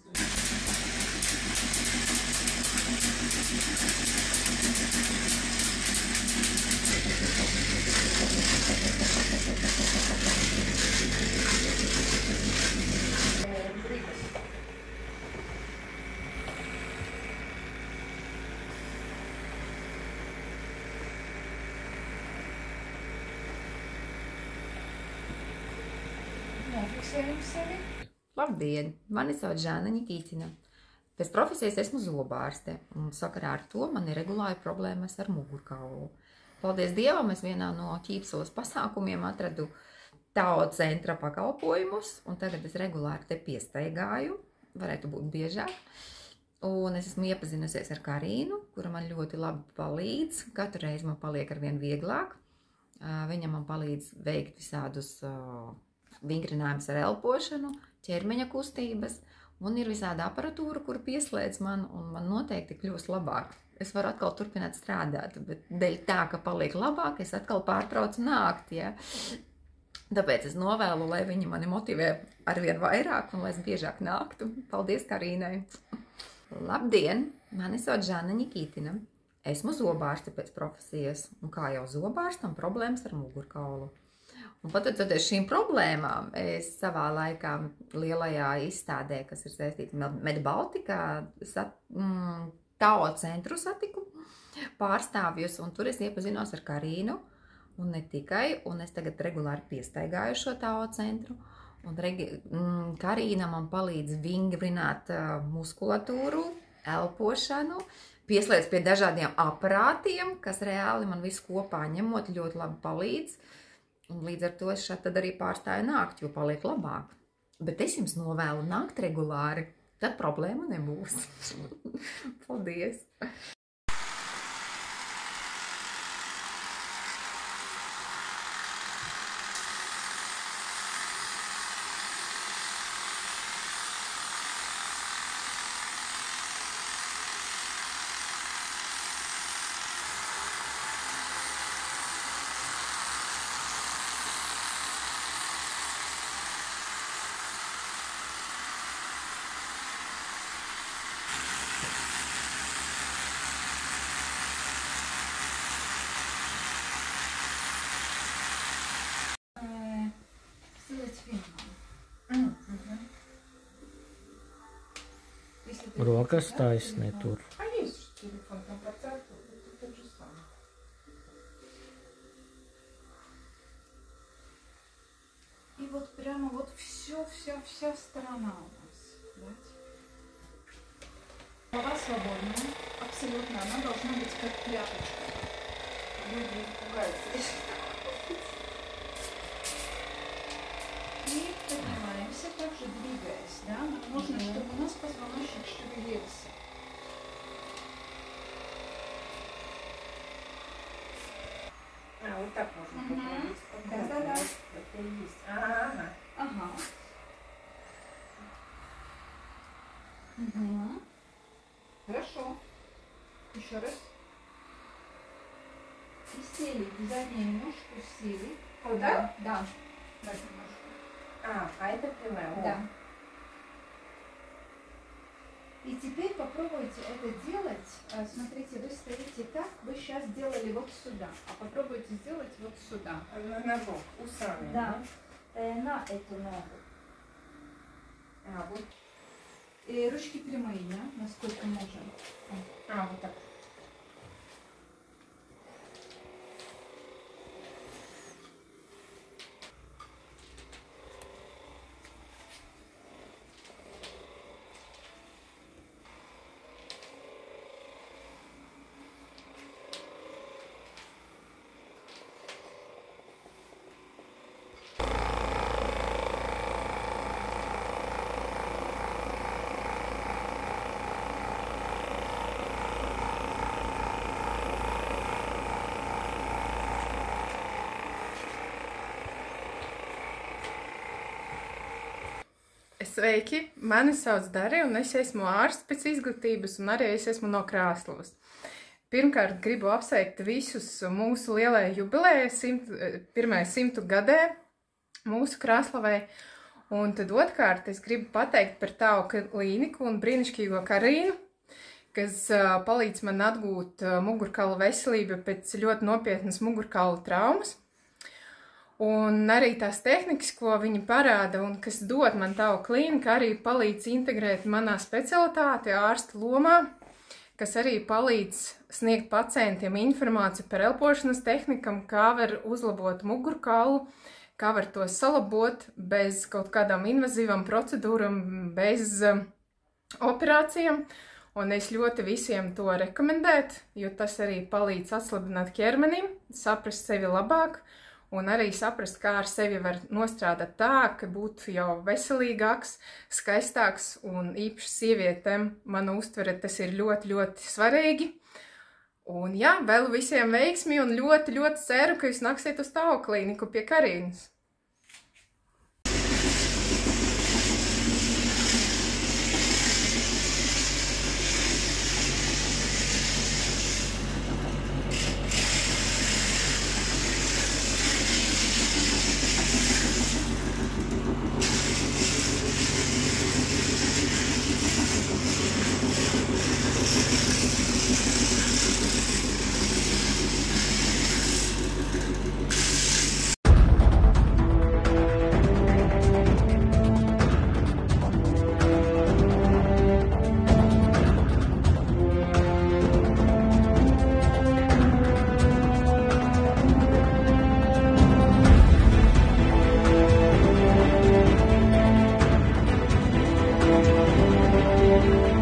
Nofiksējam sevi. Labdien! Mani sauc Žana Nikītina. Pēc profesijas esmu zobārste, un sakarā ar to man ir regulāri problēmas ar mugurkaulu. Paldies Dievam, es vienā no Ķīpselas pasākumiem atradu Tao centra pakalpojumus, un tagad es regulāri te piestaigāju, varētu būt biežāk. Un es esmu iepazinusies ar Karīnu, kura man ļoti labi palīdz. Katru reizi man paliek arvien vieglāk. Viņa man palīdz veikt visādus vingrinājumus ar elpošanu, ķermeņa kustības, un ir visāda aparatūra, kura pieslēdz man, un man noteikti kļūst labāk. Es varu atkal turpināt strādāt, bet dēļ tā, ka paliek labāk, es atkal pārtraucu nākt, ja. Tāpēc es novēlu, lai viņi mani motivē arvien vairāk, un lai es biežāk nāktu. Paldies Karīnai! Labdien! Mani sauc Žana Nikītina. Esmu zobārste pēc profesijas, un kā jau zobārstam problēmas ar mugurkaulu. Un pateicoties šīm problēmām, es savā laikā lielajā izstādē, kas ir saistīta Medbaltikā, Tao centru satiku pārstāvjus, un tur es iepazinos ar Karīnu, un ne tikai, un es tagad regulāri piestaigāju šo Tao centru, un Karīna man palīdz vingrināt muskulatūru, elpošanu, pieslēdz pie dažādiem aparātiem, kas reāli man visu kopā ņemot ļoti labi palīdz. Un līdz ar to es šeit tad arī pārstāju nākt, jo paliek labāk. Bet es jums novēlu nākt regulāri, tad problēma nebūs. Paldies! Rokas taisni tur. А есть же телефон, там процентов, это так же самое. И вот прямо вот вся сторона у нас. Голова свободная, абсолютно. Она должна быть как тряпочка. Люди пугаются. И поднимаемся, также двигаясь, да? Нужно, чтобы у нас позвоночник шевелился. так можно попробовать. Да-да-да. Это и есть. Ага. Ага. Угу. Хорошо. Еще раз. И сели. Заднюю ножку сели. Куда? Да. Заднюю ножку. А это прямая. Да. И теперь попробуйте это делать. Смотрите, вы стоите так, вы сейчас делали вот сюда. А попробуйте сделать вот сюда. На бок, усами. Да. На эту ногу. Вот. И ручки прямые, да? Насколько можем. Вот так. Sveiki! Mani sauc Darija, un es esmu ārsts pēc izglītības, un arī es esmu no Krāslavas. Pirmkārt, gribu apsveikt visus mūsu lielajai jubilejai, 100 gadē mūsu Krāslavai. Un tad otrkārt, es gribu pateikt par tavu klīniku un brīnišķīgo Karīnu, kas palīdz man atgūt mugurkaula veselību pēc ļoti nopietnas mugurkaula traumas. Un arī tās tehnikas, ko viņi parāda un kas dod man tavu klīniku, arī palīdz integrēt manā specialitāte ārsta lomā, kas arī palīdz sniegt pacientiem informāciju par elpošanas tehnikam, kā var uzlabot mugurkaulu, kā var to salabot bez kaut kādām invazīvām procedūram, bez operācijām. Un es ļoti visiem to rekomendētu, jo tas arī palīdz atslabināt ķermenim, saprast sevi labāk, un arī saprast, kā ar sevi var nostrādāt tā, ka būtu jau veselīgāks, skaistāks, un īpaši sievietēm mana uztvere tas ir ļoti, ļoti svarīgi. Un jā, vēlu visiem veiksmi un ļoti, ļoti ceru, ka jūs nāksiet uz tavu klīniku pie Karīnas. Thank you.